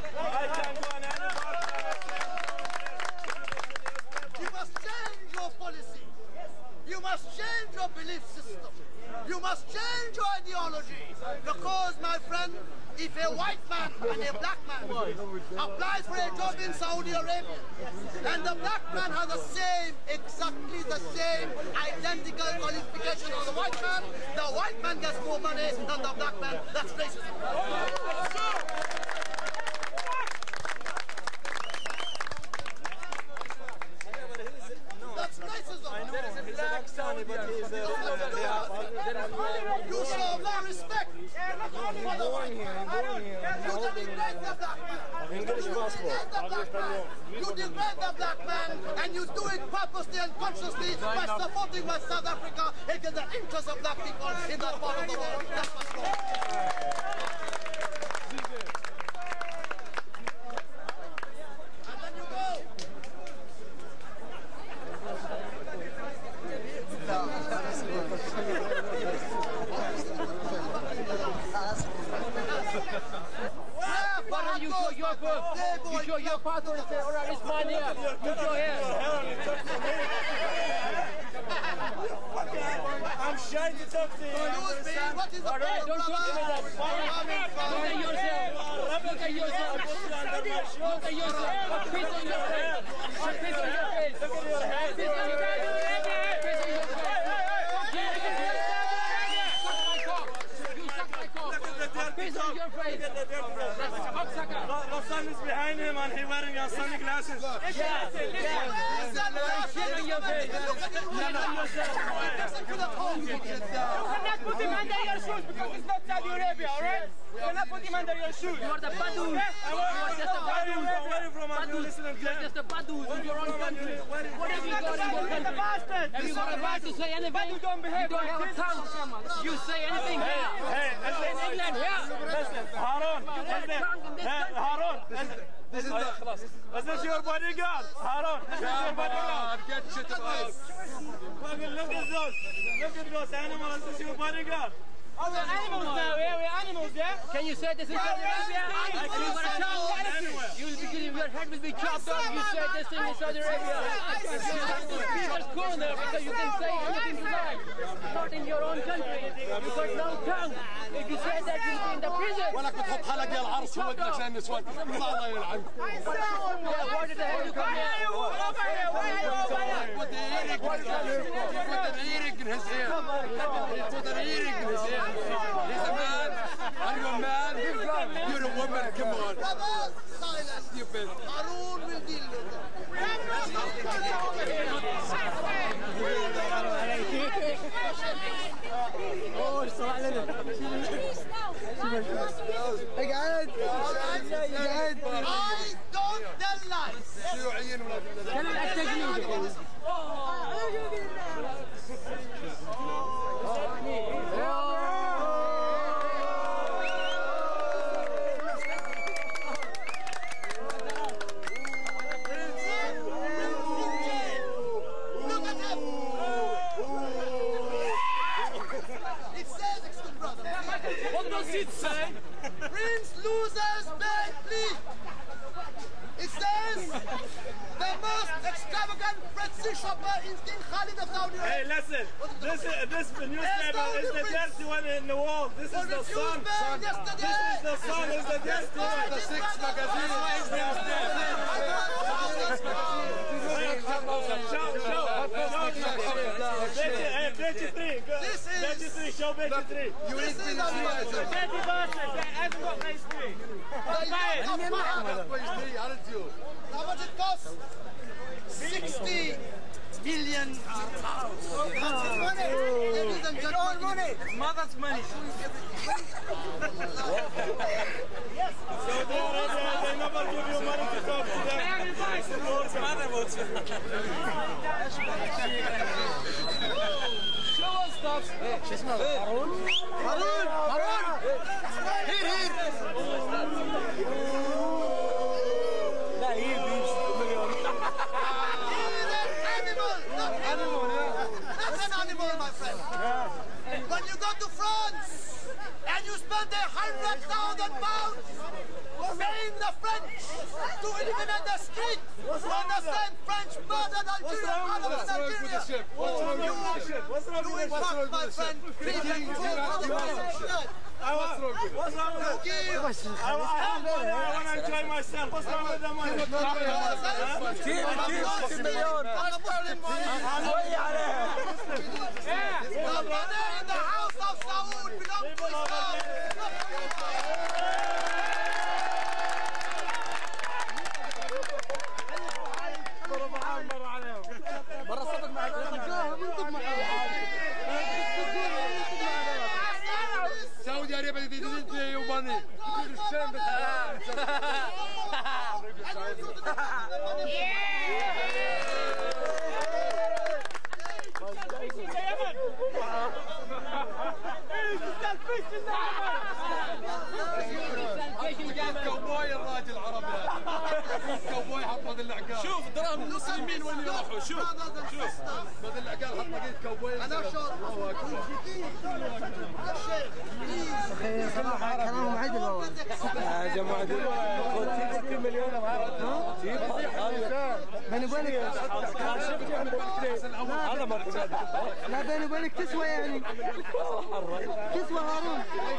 You must change your policy. You must change your belief system. You must change your ideology. Because, my friend, if a white man and a black man applies for a job in Saudi Arabia, and the black man has the same, exactly the same identical qualification as the white man, the white man gets more money than the black man. That's racism. That's racism. I know. He's a Pakistani, but he's a... You show more respect. He's born here, he's born here. You degrade the black man. English passport. You degrade the black man, and you do it purposely and consciously by supporting West South Africa against the interests of black people in that part of the world. That's what's wrong. And then you go. Why you show your birth? You show your passport and say, all right, it's mine here. You show here. I'm shy to talk to you. What is the All right, don't talk to me that. Look at yourself. Look at yourself. Look at yourself. A piece on your face. A piece on your face. Look at your head. A piece on your face. A piece on your face. Piece on your face. That's a cocksucker. The sun is behind him and he's wearing your sunglasses. Yeah, yeah. Shit on your face. Shit on yourself. You cannot put him under your shoes because it's not Saudi Arabia, alright? You cannot put him under your shoes. You are the Badu. You are just a Badu. Badu. You are just a Badu in your own country. What have you got in your country? Have you got a right to say anything? You don't have a tongue. You say anything here. Hey, say in England here. Listen, Haroon. Haroon. This is the, is this your bodyguard? Haroon, this is your bodyguard. Get shit about. Look at those. Look at those animals. This is your bodyguard. Oh, we're animals now, yeah? We're animals, yeah? Can you say this in Saudi Arabia? You will be, your head will be chopped off if you say this thing in Saudi Arabia. People's corner because you can say anything you like. Not in your own country. You got no tongue. If you say that, you'll be in the prison. ولك بتحط حلقة يا العرس في ودنك عشان النسوان. الله يلعنك. Why did the hell you come here? Put the earring, put an earring in his ear. Put an earring in his ear. He's a man. Are you a man? You're a woman. Come on. Brothers, silence. Stupid. Haroon will deal with it. اوه صراحة لنا اقعد اقعد I don't tell lies. شيوعيين ولا كان التجنيد What does it say? Prince loses bad plea. It says the most extravagant British shopper is King Khalid of Saudi Arabia. Hey, listen. This this newspaper is the dirty one in the world. This is the sun. This is the sun. Is the dirty one. The six magazine. Show, show, show. Betty three. Betty three. Show Betty three. You need to see it. Betty Boston. I've got nice three. Buy it. How much it costs? Sixty billion pounds. Ladies and gentlemen, money. Mother's money. Yes. Saudi Arabia, they never give you money to talk to them. Mother votes. Show us stuff. شو اسمه هارون؟ Haroon, Haroon. Here, here. لا هي بيش مليون. He's an animal, not animal. Not an animal, my friend. When you go to France and you spend a hundred thousand pounds paying the French to eliminate the street, you understand French murdered Algerian Arabs in Algeria. What's wrong with the ship? What's wrong You with in the fact, my friend, feeding food for the Palestinians. What's wrong with it? What's wrong with it? You give I want to enjoy myself. What's wrong with the money? جيب جيب ستين مليون. I'm a Muslim man. The money in the House of Saud belongs to Islam. مرة صدق معك. سعودي عربية دي وبني. كوبوي الراجل العربي كوبوي حط هذه العقال. شوف دراهم المسلمين وين يروحوا. شوف شوف هذه العقال حط لقيت كوبوي. أنا شر. صراحة كلامهم عدل والله. يا جماعة ستين مليون بيني وبينك هذا ما لا بيني وبينك تسوى يعني تسوى هارون.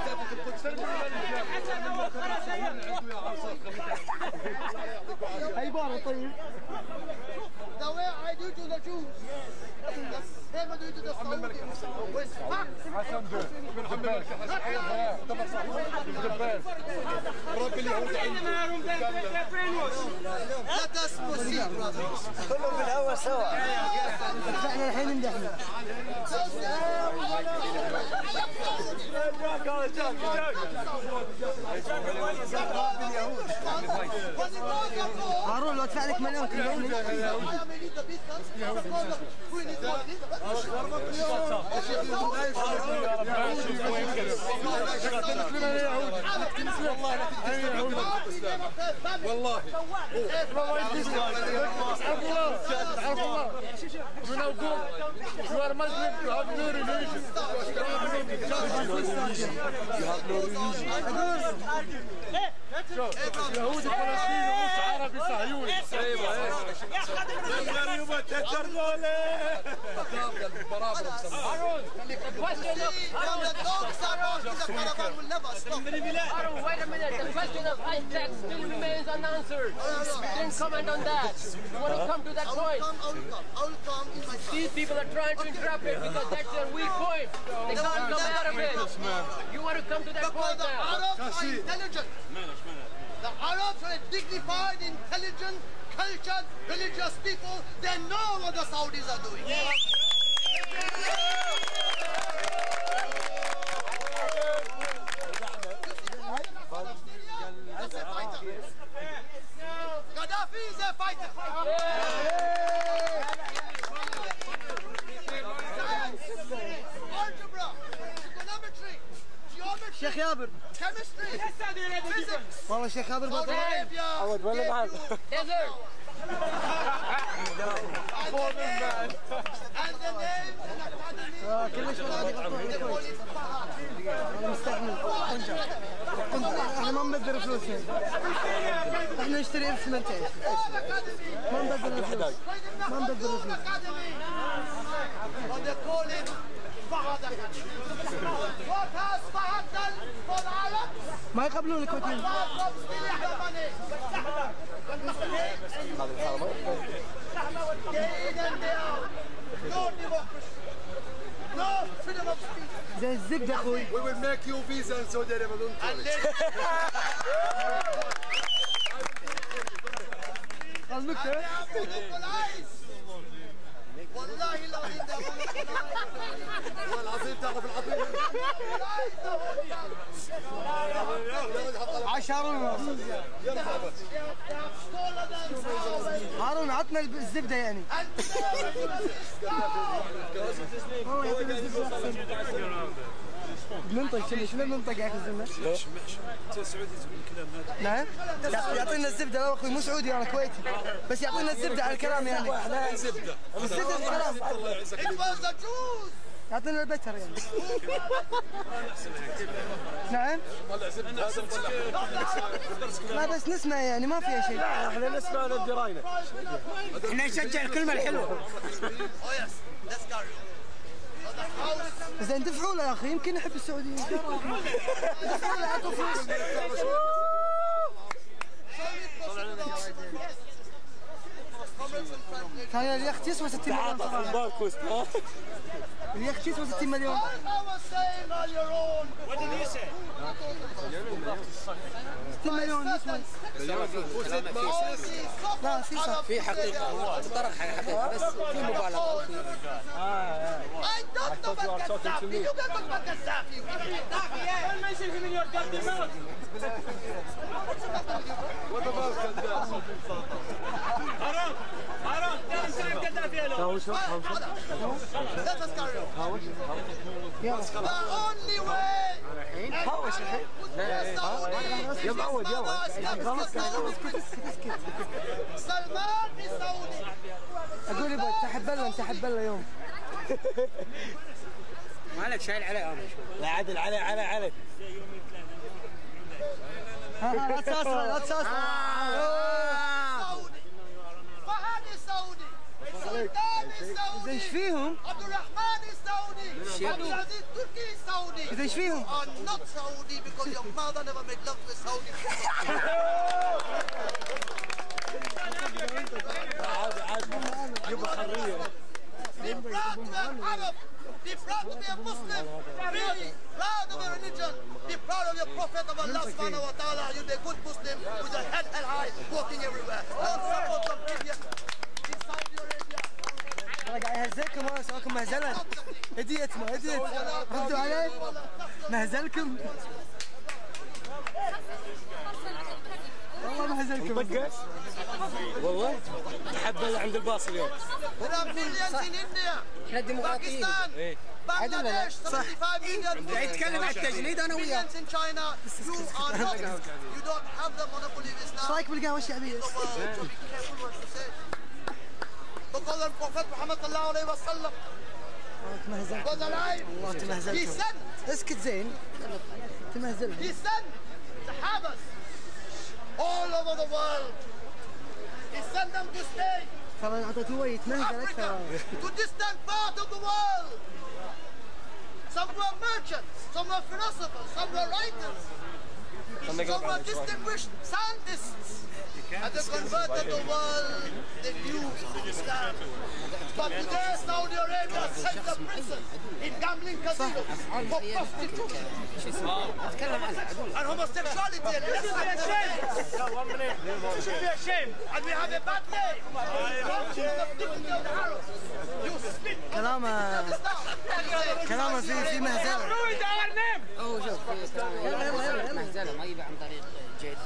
هاي بارة طيب. The way I do to the Jews, the same I do to the Saudis. With facts. حسن جبار رب اليهود Let us proceed, brothers. كلهم بالهوا سوا. احنا الحين ندحنا. هارون لو ادفع لك مليون تبيعني؟ والله من أقول you are Muslim, you have no religion. يهودي فلسطيني نص عربي صهيوني. ايوه ايوه. Haroon, wait a minute. The question of Hyde tax still remains unanswered. Didn't comment on that. You want to come to that point? These people are trying to interrupt it because that's their weak point. They can't come out of it. You want to come to that point now? The Arabs are intelligent. The Arabs are dignified, intelligent, cultured, religious people. They know what the Saudis are doing. Gaddafi is a fighter. Algebra, trigonometry, geometry, شيخ يابر chemistry, physics. والله شيخ يابر Saudi Arabia. عود ولا بعد Desert. And the name and academy. اه كلش انا مستحمل احنا ما نبذر فلوسنا احنا نشتري اسمنتين ما نبذر فلوس ما نبذر فلوس But they call it Fahad Academy. What has Fahad done for the Arabs? ما يقبلون الكويتيين No democracy. No freedom of speech. زي الزبدة اخوي. We will make you visa in Saudi Arabia. Don't قصدك والله العظيم ده والله العظيم تعرف العظيم. عاش هارون. هارون عطنا الزبدة يعني. والله يعطينا الزبدة أحسن. بننطق شنو شنو بننطق يا اخي الزبدة؟ ماشي ماشي انت سعودي تقول الكلام هذا. نعم يعطينا الزبدة. لا اخوي مو سعودي انا كويتي بس يعطينا الزبدة على الكلام يعني. زبدة. الزبدة الكلام. It was the Jews. يعطينا البتر يعني. نعم. لا بس نسمع يعني ما فيها شيء. احنا نسمع ندي راينا. احنا نشجع الكلمة الحلوة. Oh yes, let's carry on. زين دفعوا له يا اخي يمكن يحب السعوديين. دفعوا له اعطوا فلوس. كان اليخت يسوى ستين مليون صراحة. اليخت يسوى ستين مليون. What did you say? ستين مليون يسوى. لا سيسا. في حقيقة تطرق حقيقة بس في مبالغة. I don't know about Gaddafi. You can talk about Gaddafi. When mention him in your dirty mouth. What about Gaddafi? Haroon, Haroon, tell him to leave Gaddafi alone. Let us carry on. The only way. يا معود يلا. سلمان السعودي. اقول يبا تحبلنا تحبلنا يوم. مالك شايل عليه انا. لا عدل عليه عليه عليه. ها ها لا تساسر لا تساسر. فهد السعودي. سلطان السعودي. ايش فيهم؟ عبد الرحمن السعودي. عبد العزيز التركي السعودي. ايش فيهم؟ You are not Saudi because your mother never made love to a Saudi. عادي عادي يبقى حرية. Be proud to be an Arab. Be proud to be a Muslim. Be proud of your religion. Be proud of your Prophet of Allah subhanahu wa ta'ala. You'll be a good Muslim with your head held high, walking everywhere. Don't support some idiot in Saudi Arabia. انا قاعد اهزلكم وانا اسويكم مهزله. هديت ما هديت. ردوا علي. مهزلكم. والله مهزلكم. طقه والله تحبل عند الباص اليوم. There are millions in India. Pakistan. Bangladesh. seventy-five million. قاعد يتكلم عن التجنيد انا وياه. Millions in China. You are not. You don't have the monopoly of Islam. ايش رايك بالقهوه الشعبيه؟ Because the Prophet Muhammad sallallahu alayhi wa sallam was alive. He said اسكت زين تمهزلهم. He sent Sahabas all over the world. He sent them to stay. ترى اعطيته يتمهزل اكثر. To distant part of the world. Some were merchants, some were philosophers, some were writers, some were distinguished scientists. And they converted the world, they knew Islam. But today Saudi Arabia sends the princes in gambling casinos for prostitution and homosexuality. And you should be ashamed. You should be ashamed. And we have a bad name. كلامه كلامه في في مهزله. هو شوف في مهزله ما يبيع عن طريق جيد.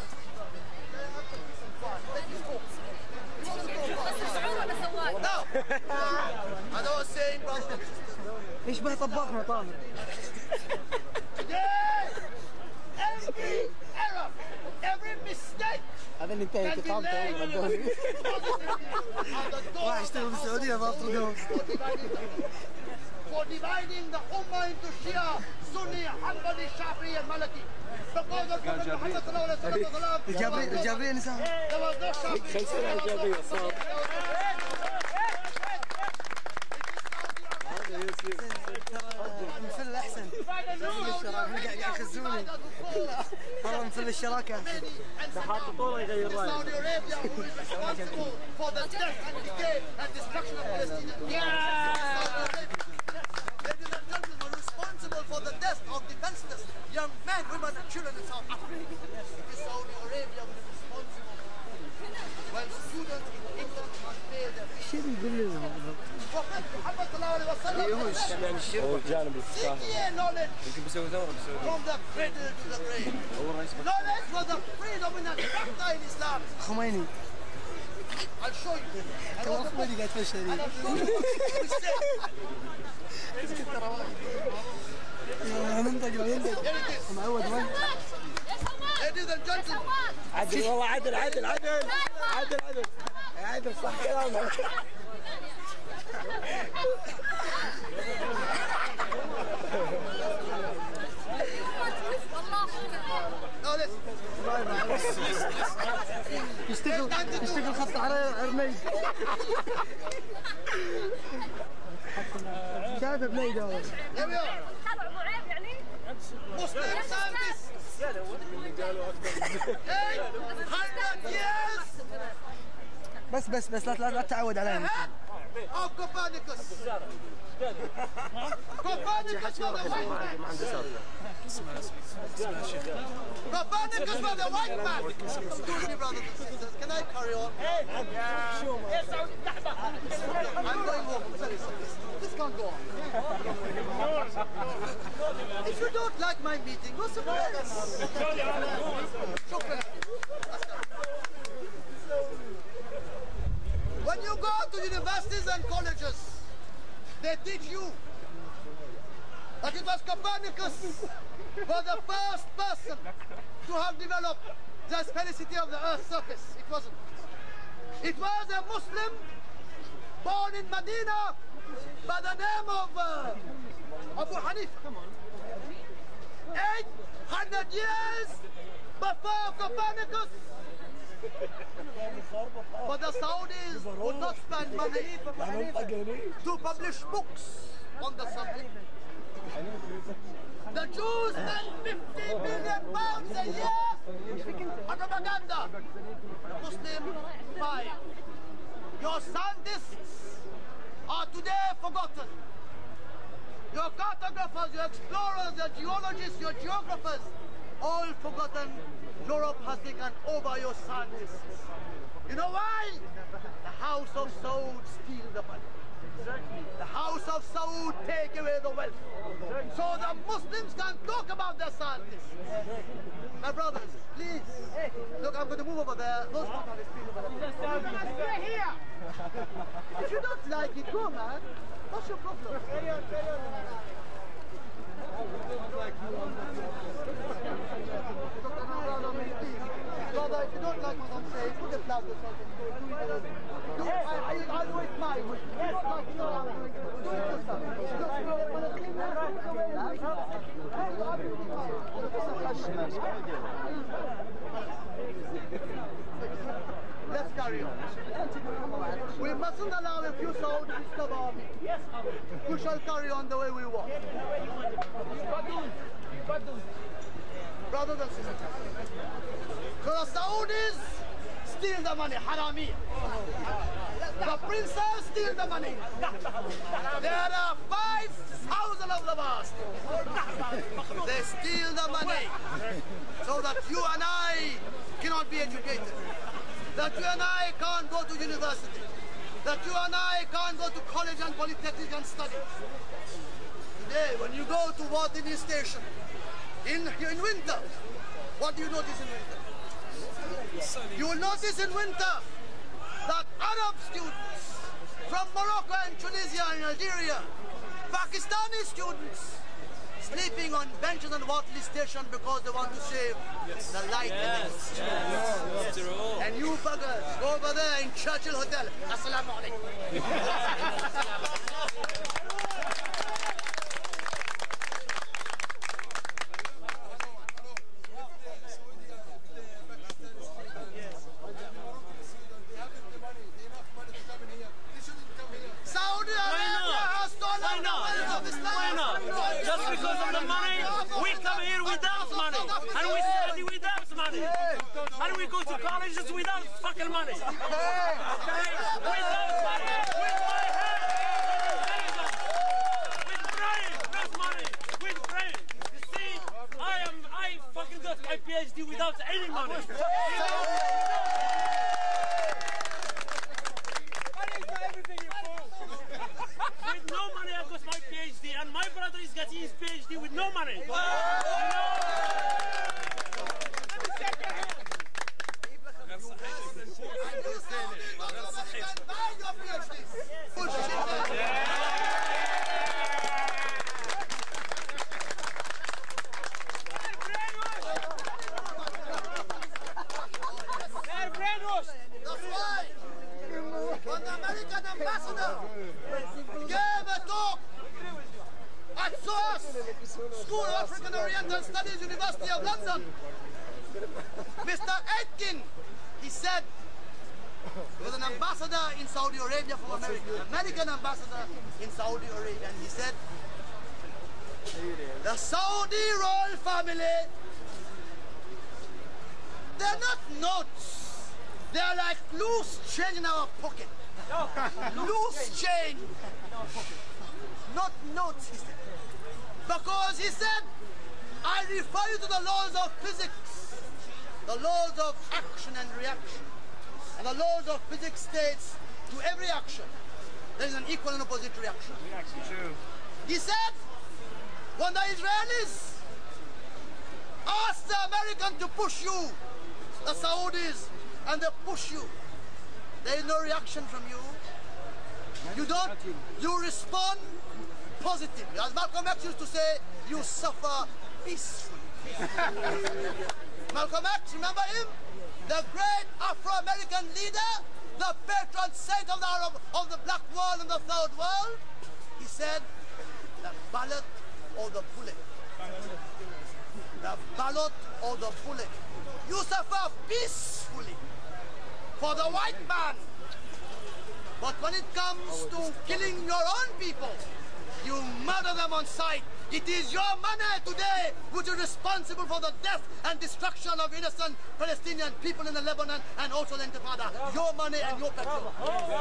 No. And I was saying, brother. يشبه طباخنا طاهر. Today, every error, every mistake. هذا اللي انتهى كتابته ودوني. راح يشتغل بالسعودية باطردوه. For dividing the Ummah into Shia, Sunni, Hanbali, Shafi'i and Maliki. Because the Prophet Muhammad sallallahu alayhi wa sallam. الجابرية الجابرية نساء. There was no Shafi'i. خلصنا الجابرية صار. مثل احسن. قاعد يخزوني. والله مثل الشراكة احسن. Saudi Arabia who is responsible for the death and decay and destruction of Palestinians. Ladies and gentlemen, responsible for the death of defenseless young men, women and children in South Africa. It is Saudi Arabia who is responsible. When students in England must pay their fees. شو بيقول لنا هذا؟ Prophet Muhammad sallallahu alayhi wa sallam يعني الشرطة seek ye knowledge يمكن بيسوي ثورة بيسوي from the cradle to the grave. Knowledge was the predominant factor in Islam. خميني. I'll show you. كمان خميني قاعد تفشل لي. And I'll show you what we say. ننطق ننطق. معود وين؟ Ladies and gentlemen. عدل والله عدل عدل عدل عدل عدل عدل صح كلامك. يشتغل يشتغل خط على عرمي. شايف بنيد هذا. Muslim scientists. Hundred years. بس بس بس لا لا تعود عليهم. Of Copernicus. Copernicus was a white man. Copernicus was a white man. Excuse me, brothers and sisters. Can I carry on? I'm going home. This can't go on. If you don't like my meeting, go somewhere else. When you go to universities and colleges, they teach you that it was Copernicus was the first person to have developed the sphericity of the Earth's surface. It wasn't. It was a Muslim born in Medina by the name of uh, Abu Hanifa. eight hundred years before Copernicus. But the Saudis would not spend money to publish books on the subject. The Jews spend fifty billion pounds a year on propaganda. The Muslim, five. Your scientists are today forgotten. Your cartographers, your explorers, your geologists, your geographers, all forgotten. Europe has taken over your scientists. You know why? The House of Saud steal the money. The House of Saud take away the wealth. So the Muslims can talk about their scientists. My brothers, please. Look, I'm going to move over there. Those journalists, please, over there. You're going to stay here. If you don't like it, go, man. What's your problem? Carry on, carry on. Brother, if you don't like what I'm saying, put a flag or something. Do it, do it. I, I, I'll do it mine. If you don't like what I'm doing, do it yourself. Just go, We mustn't allow a few Saudis to disturb our meeting. Yes, we shall carry on the way we want. Brothers and sisters, so the Saudis steal the money, harami. The princes steal the money. There are five thousand of them are still. They steal the money so that you and I cannot be educated. That you and I can't go to university. That you and I can't go to college and polytechnic and study. Today, when you go to Watini station, in, in winter, what do you notice in winter? You will notice in winter that Arab students from Morocco and Tunisia and Algeria, Pakistani students, sleeping on benches on Watley station because they want to save yes. the light. Yes. Yes. Yes. Yes. And you buggers, go over there in Churchill Hotel. Assalamu alaikum. Saudi Arabia has stolen the wealth of Islam. Just because of the money, we come here without money, and we study without money, and we go to colleges without fucking money. Okay? Without money, with my head, with brain, not money, with brain. You see, I am, I fucking got my PhD without any money. With no money, I got my PhD, and my brother is getting his PhD with no money. No. That's why when the American ambassador gave a talk at S O A S, School of African Oriental Studies, University of London, Mister Aitken, he said, he was an ambassador in Saudi Arabia from America, American ambassador in Saudi Arabia, and he said, the Saudi royal family, they're not notes. They're like loose change in our pocket. Loose change. Not notes, he said. Because he said, I refer you to the laws of physics, the laws of action and reaction. And the laws of physics states to every action, there is an equal and opposite reaction. Reaction, true. He said, when the Israelis ask the American to push you, the Saudis, and they push you, there is no reaction from you. You don't, you respond positively. As Malcolm X used to say, you suffer peacefully. Malcolm X, remember him? The great Afro-American leader, the patron saint of the Arab, of the black world and the third world. He said, the ballot or the bullet. The ballot or the bullet. You suffer peacefully for the white man. But when it comes to killing your own people, you murder them on sight. It is your money today which is responsible for the death and destruction of innocent Palestinian people in the Lebanon and also the Intifada. Your money and your petrol.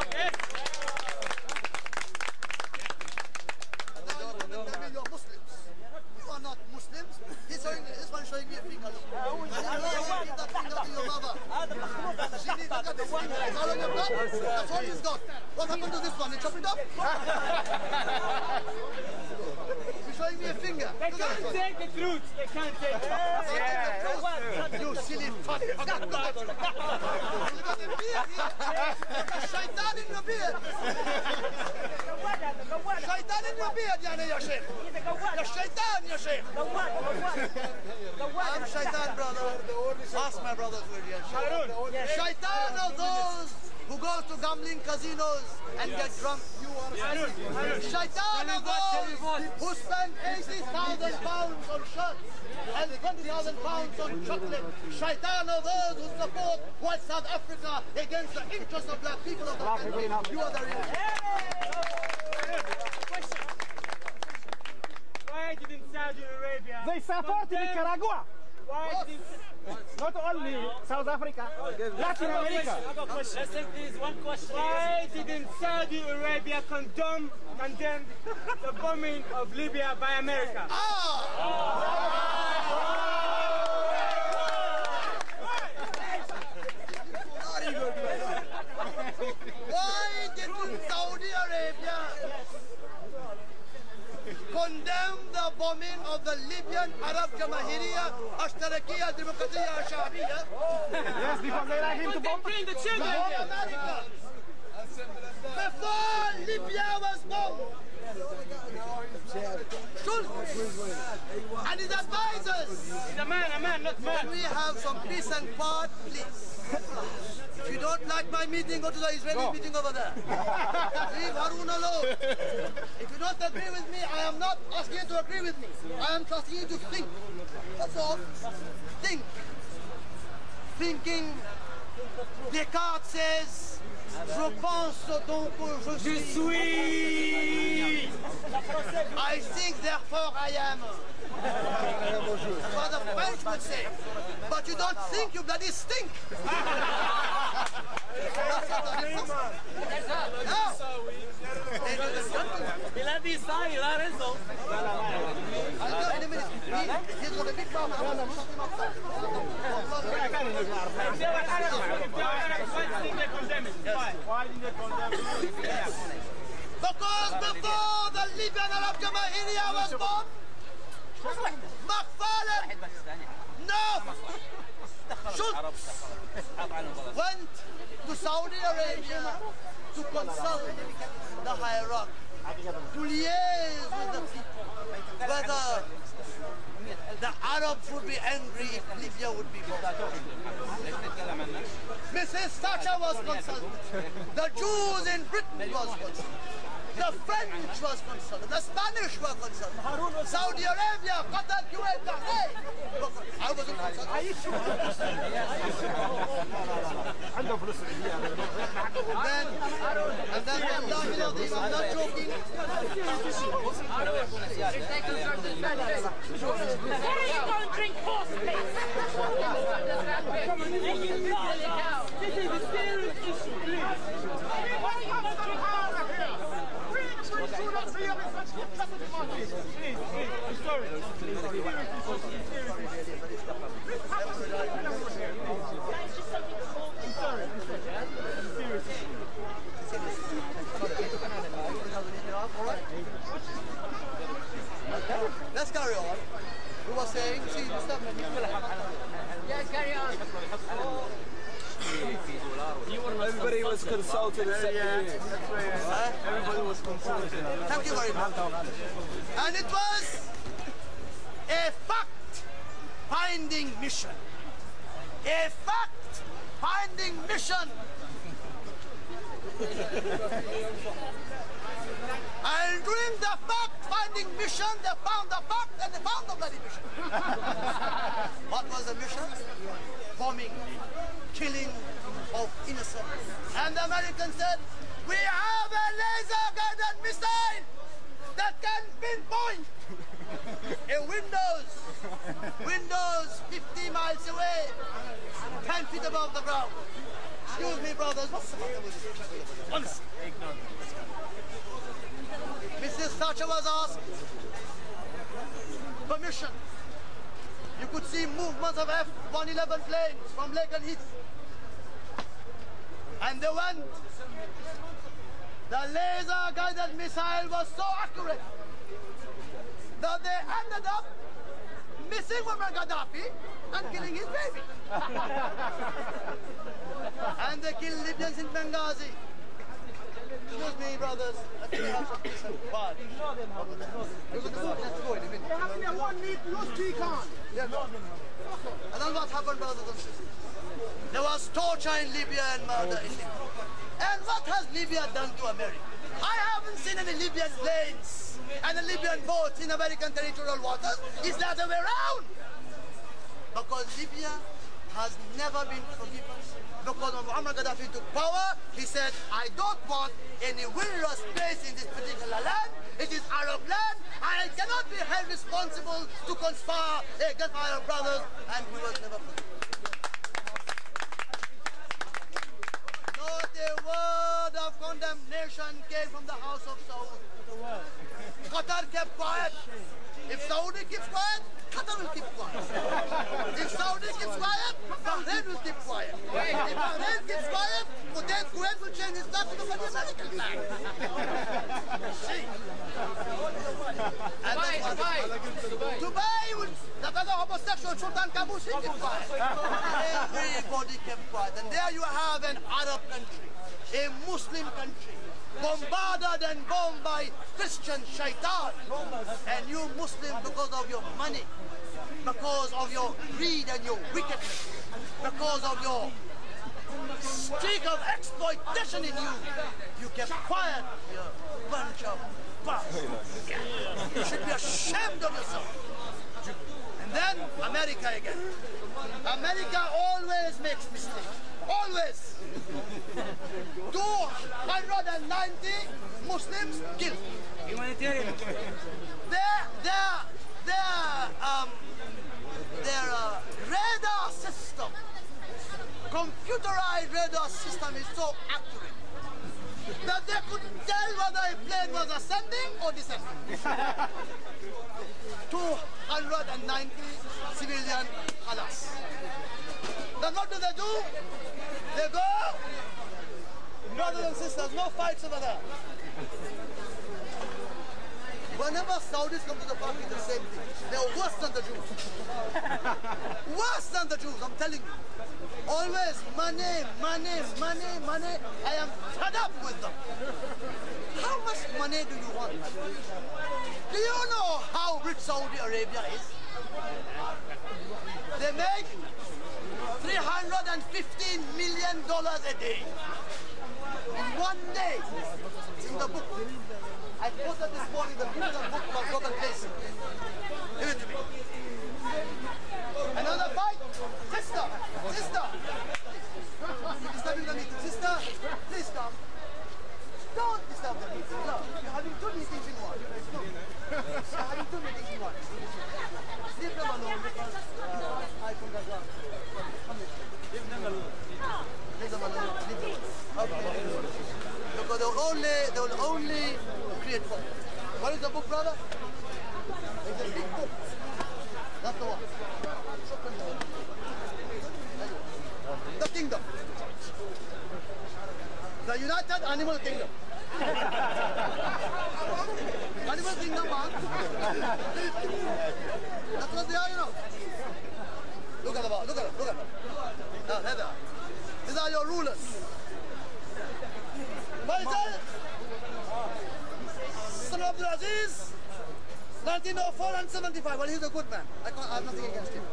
You're Muslims. You are not Muslims. He's showing, this one showing me a finger. Give that finger to your mother. She needs to cut this finger. It's all in your blood. That's all he's got. What happened to this one? You chop it up? He's showing me a finger. They can't take the truth. They can't take it. Yeah. You silly fuck. You got a beard here. There's a shaitan in your beard. Shaitan in your beard, yani, ya Sheikh. Ya shaitan, ya Sheikh. I'm shaitan, brother. Ask my brothers who are here. Shaitan are those who go to gambling casinos and get drunk. You Shaitan of those who spend eighty thousand pounds on shirts and twenty thousand pounds on chocolate. Shaitan of those who support white South Africa against the interests of black people of the country. You are the real. Why didn't Saudi Arabia... They support Nicaragua. Why didn't... Not only South Africa, Latin America. Listen, please, one question. Why didn't Saudi Arabia condemn, condemn the bombing of Libya by America? Why didn't Saudi Arabia condemn the bombing of the Libyan Arab Jamahiriya Ashtarakiya Demokratiya Shabiya? Yes, because they like him to bomb the children. America. Before Libya was bombed, Schultz and his advisors. He's a man, a man, not man. Can we have some peace and quiet, please? If you don't like my meeting, go to the Israeli Go. meeting over there. Leave Haroon alone. If you don't agree with me, I am not asking you to agree with me. I am asking you to think. That's all. Think. Thinking. Descartes says, je pense donc je suis. Je suis. I think, therefore I am. That's what the French would say. But you don't think, you bloody stink. Il a dit ça, il a raison. He's got a big mouth. Why didn't they condemn it? Because before the Libyan Arab Jamahiriya was born, McFarlane, no, Schultz went to Saudi Arabia to consult the hierarchy, to liaise with the people, whether the Arabs would be angry if Libya would be bombed. Missus Thatcher was consulted. The Jews in Britain was consulted. The French was consulted. The Spanish were consulted. Saudi Arabia, Qatar, Kuwait, Bahrain. I wasn't consulted. Are you sure? then, and then, Wallahi Lazim, I'm not joking. Where are you going to drink horse piss? This is a serious issue, please. Where are you going to drink horse piss? Please, please, I'm sorry. I'm sorry. Serious issue. Let's carry on. We were saying, see, stop. Yes, carry on. Everybody was consulted except yeah, you. Huh? Everybody was consulted. Thank you very much. And it was a fact-finding mission. A fact-finding mission. And during the fact-finding mission, they found the fact and they found the bloody mission. What was the mission? Bombing, killing of innocents. And the Americans said, we have a laser-guided missile that can pinpoint a Windows, Windows fifty miles away, ten feet above the ground. Excuse me, brothers, what's the matter with these people? Honestly. Missus Thatcher was asked permission. You could see movements of F one eleven planes from Lake and Heath. And they went. The laser-guided missile was so accurate that they ended up missing Muammar Gaddafi and killing his baby. And they killed Libyans in Benghazi. Excuse me, brothers. Let me have some peace and quiet. We're going to go. Let's go in a minute. They're having a one meet, no speak on. Yeah, no. And then what happened, brothers and sisters? There was torture in Libya and murder in Libya. And what has Libya done to America? I haven't seen any Libyan planes and a Libyan boats in American territorial waters. It's the other way around. Because Libya has never been forgiven. Because when Muammar Gaddafi took power, he said, I don't want any wilderness place in this particular land. It is Arab land, and I cannot be held responsible to conspire against my Arab brothers, and we was never forgiven. Not a word of condemnation came from the House of Saud. Qatar kept quiet. If Saudi keeps quiet, Qatar will keep quiet. If Saudi keeps quiet, Bahrain will keep quiet. If Bahrain keeps quiet, then Kuwait will change its flag to the American flag. See? And Dubai, Dubai. Dubai will, that other homosexual Sultan Qaboos, he kept quiet. Everybody kept quiet. And there you have an Arab country, a Muslim country, bombarded and bombed by Christian shaitan. And you Muslims, because of your money, because of your greed and your wickedness, because of your streak of exploitation in you, you kept quiet, you bunch of bastards. You should be ashamed of yourself. And then America again. America always makes mistakes. Always. two hundred ninety Muslims killed. Humanitarian. Their, their, their, um, their uh, radar system, computerized radar system is so accurate that they could tell whether a plane was ascending or descending. two hundred ninety civilian alas. Then what do they do? They go, brothers and sisters, no fights over there. Whenever Saudis come to the party, the same thing. They're worse than the Jews. Worse than the Jews, I'm telling you. Always money, money, money, money. I am fed up with them. How much money do you want? Do you know how rich Saudi Arabia is? They make three hundred fifteen million dollars a day. In one day. It's in the book. I posted this morning the book called Broken Place. Give it to me. Another fight? Sister! Sister! Disturbing the meeting. Sister, please come. Don't disturb the meeting. Look, you're having two meetings in one. You're having two meetings in one. Leave them alone because uh, I think that's wrong. Leave them alone. Leave them alone. Leave them alone. Okay. Because they will only, they will only create fun. What is the book, brother? It's a big book. That's the one. The kingdom. The United Animal Kingdom. Animal Kingdom, man. That's what they are, you know. Look at the ball. Look at them. Look at them. Now, there they are. These are your rulers. Faisal, son of Abdul Aziz, nineteen oh four and seventy-five. Well, he's a good man. I, can't, I have nothing against him.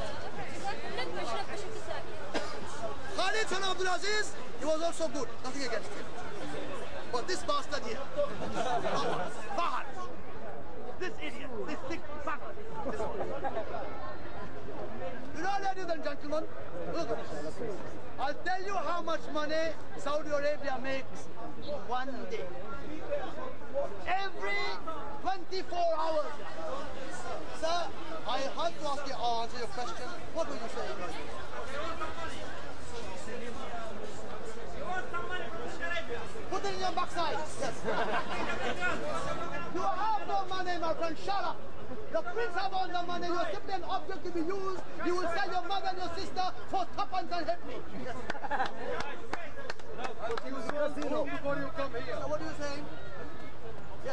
Khalid, son of Abdul Aziz, he was also good. Nothing against him. But this bastard here, Fahad, this idiot, this thick Fahad. This you know, ladies and gentlemen, look at this. I'll tell you how much money Saudi Arabia makes in one day. Every twenty-four hours. Sir, I had to ask you, uh, answer your question. What will you say? Put it in your backside. Yes. You have no money, my friend. Shut up. The prince have all the money. You're simply an object to be used. You will sell your mother and your sister for tuppence and help me. Yes. Zero before you come here. So what are you saying? Yes.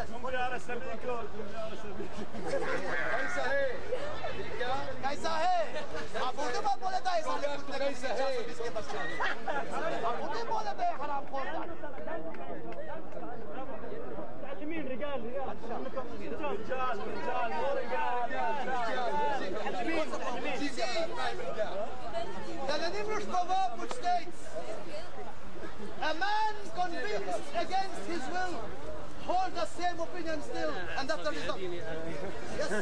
कैसा है? आप उर्दू में बोले थे ऐसा नहीं कुत्ते कैसा है? इसके बच्चे। आप उर्दू बोले थे हराम खोर जान। تعلمين رجال رجال. رجال رجال مو رجال. The English proverb which states, a man convinced against his will, hold the same opinion still, and that's the result. Yes.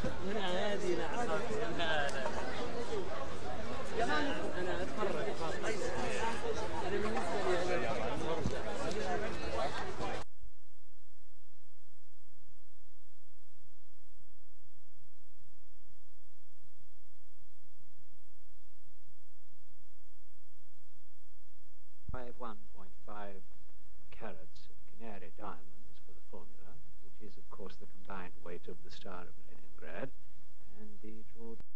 انا اتفرج انا بالنسبه لي one point five carats of canary diamonds for the formula, which is of course the combined weight of the Star of Leningrad and the George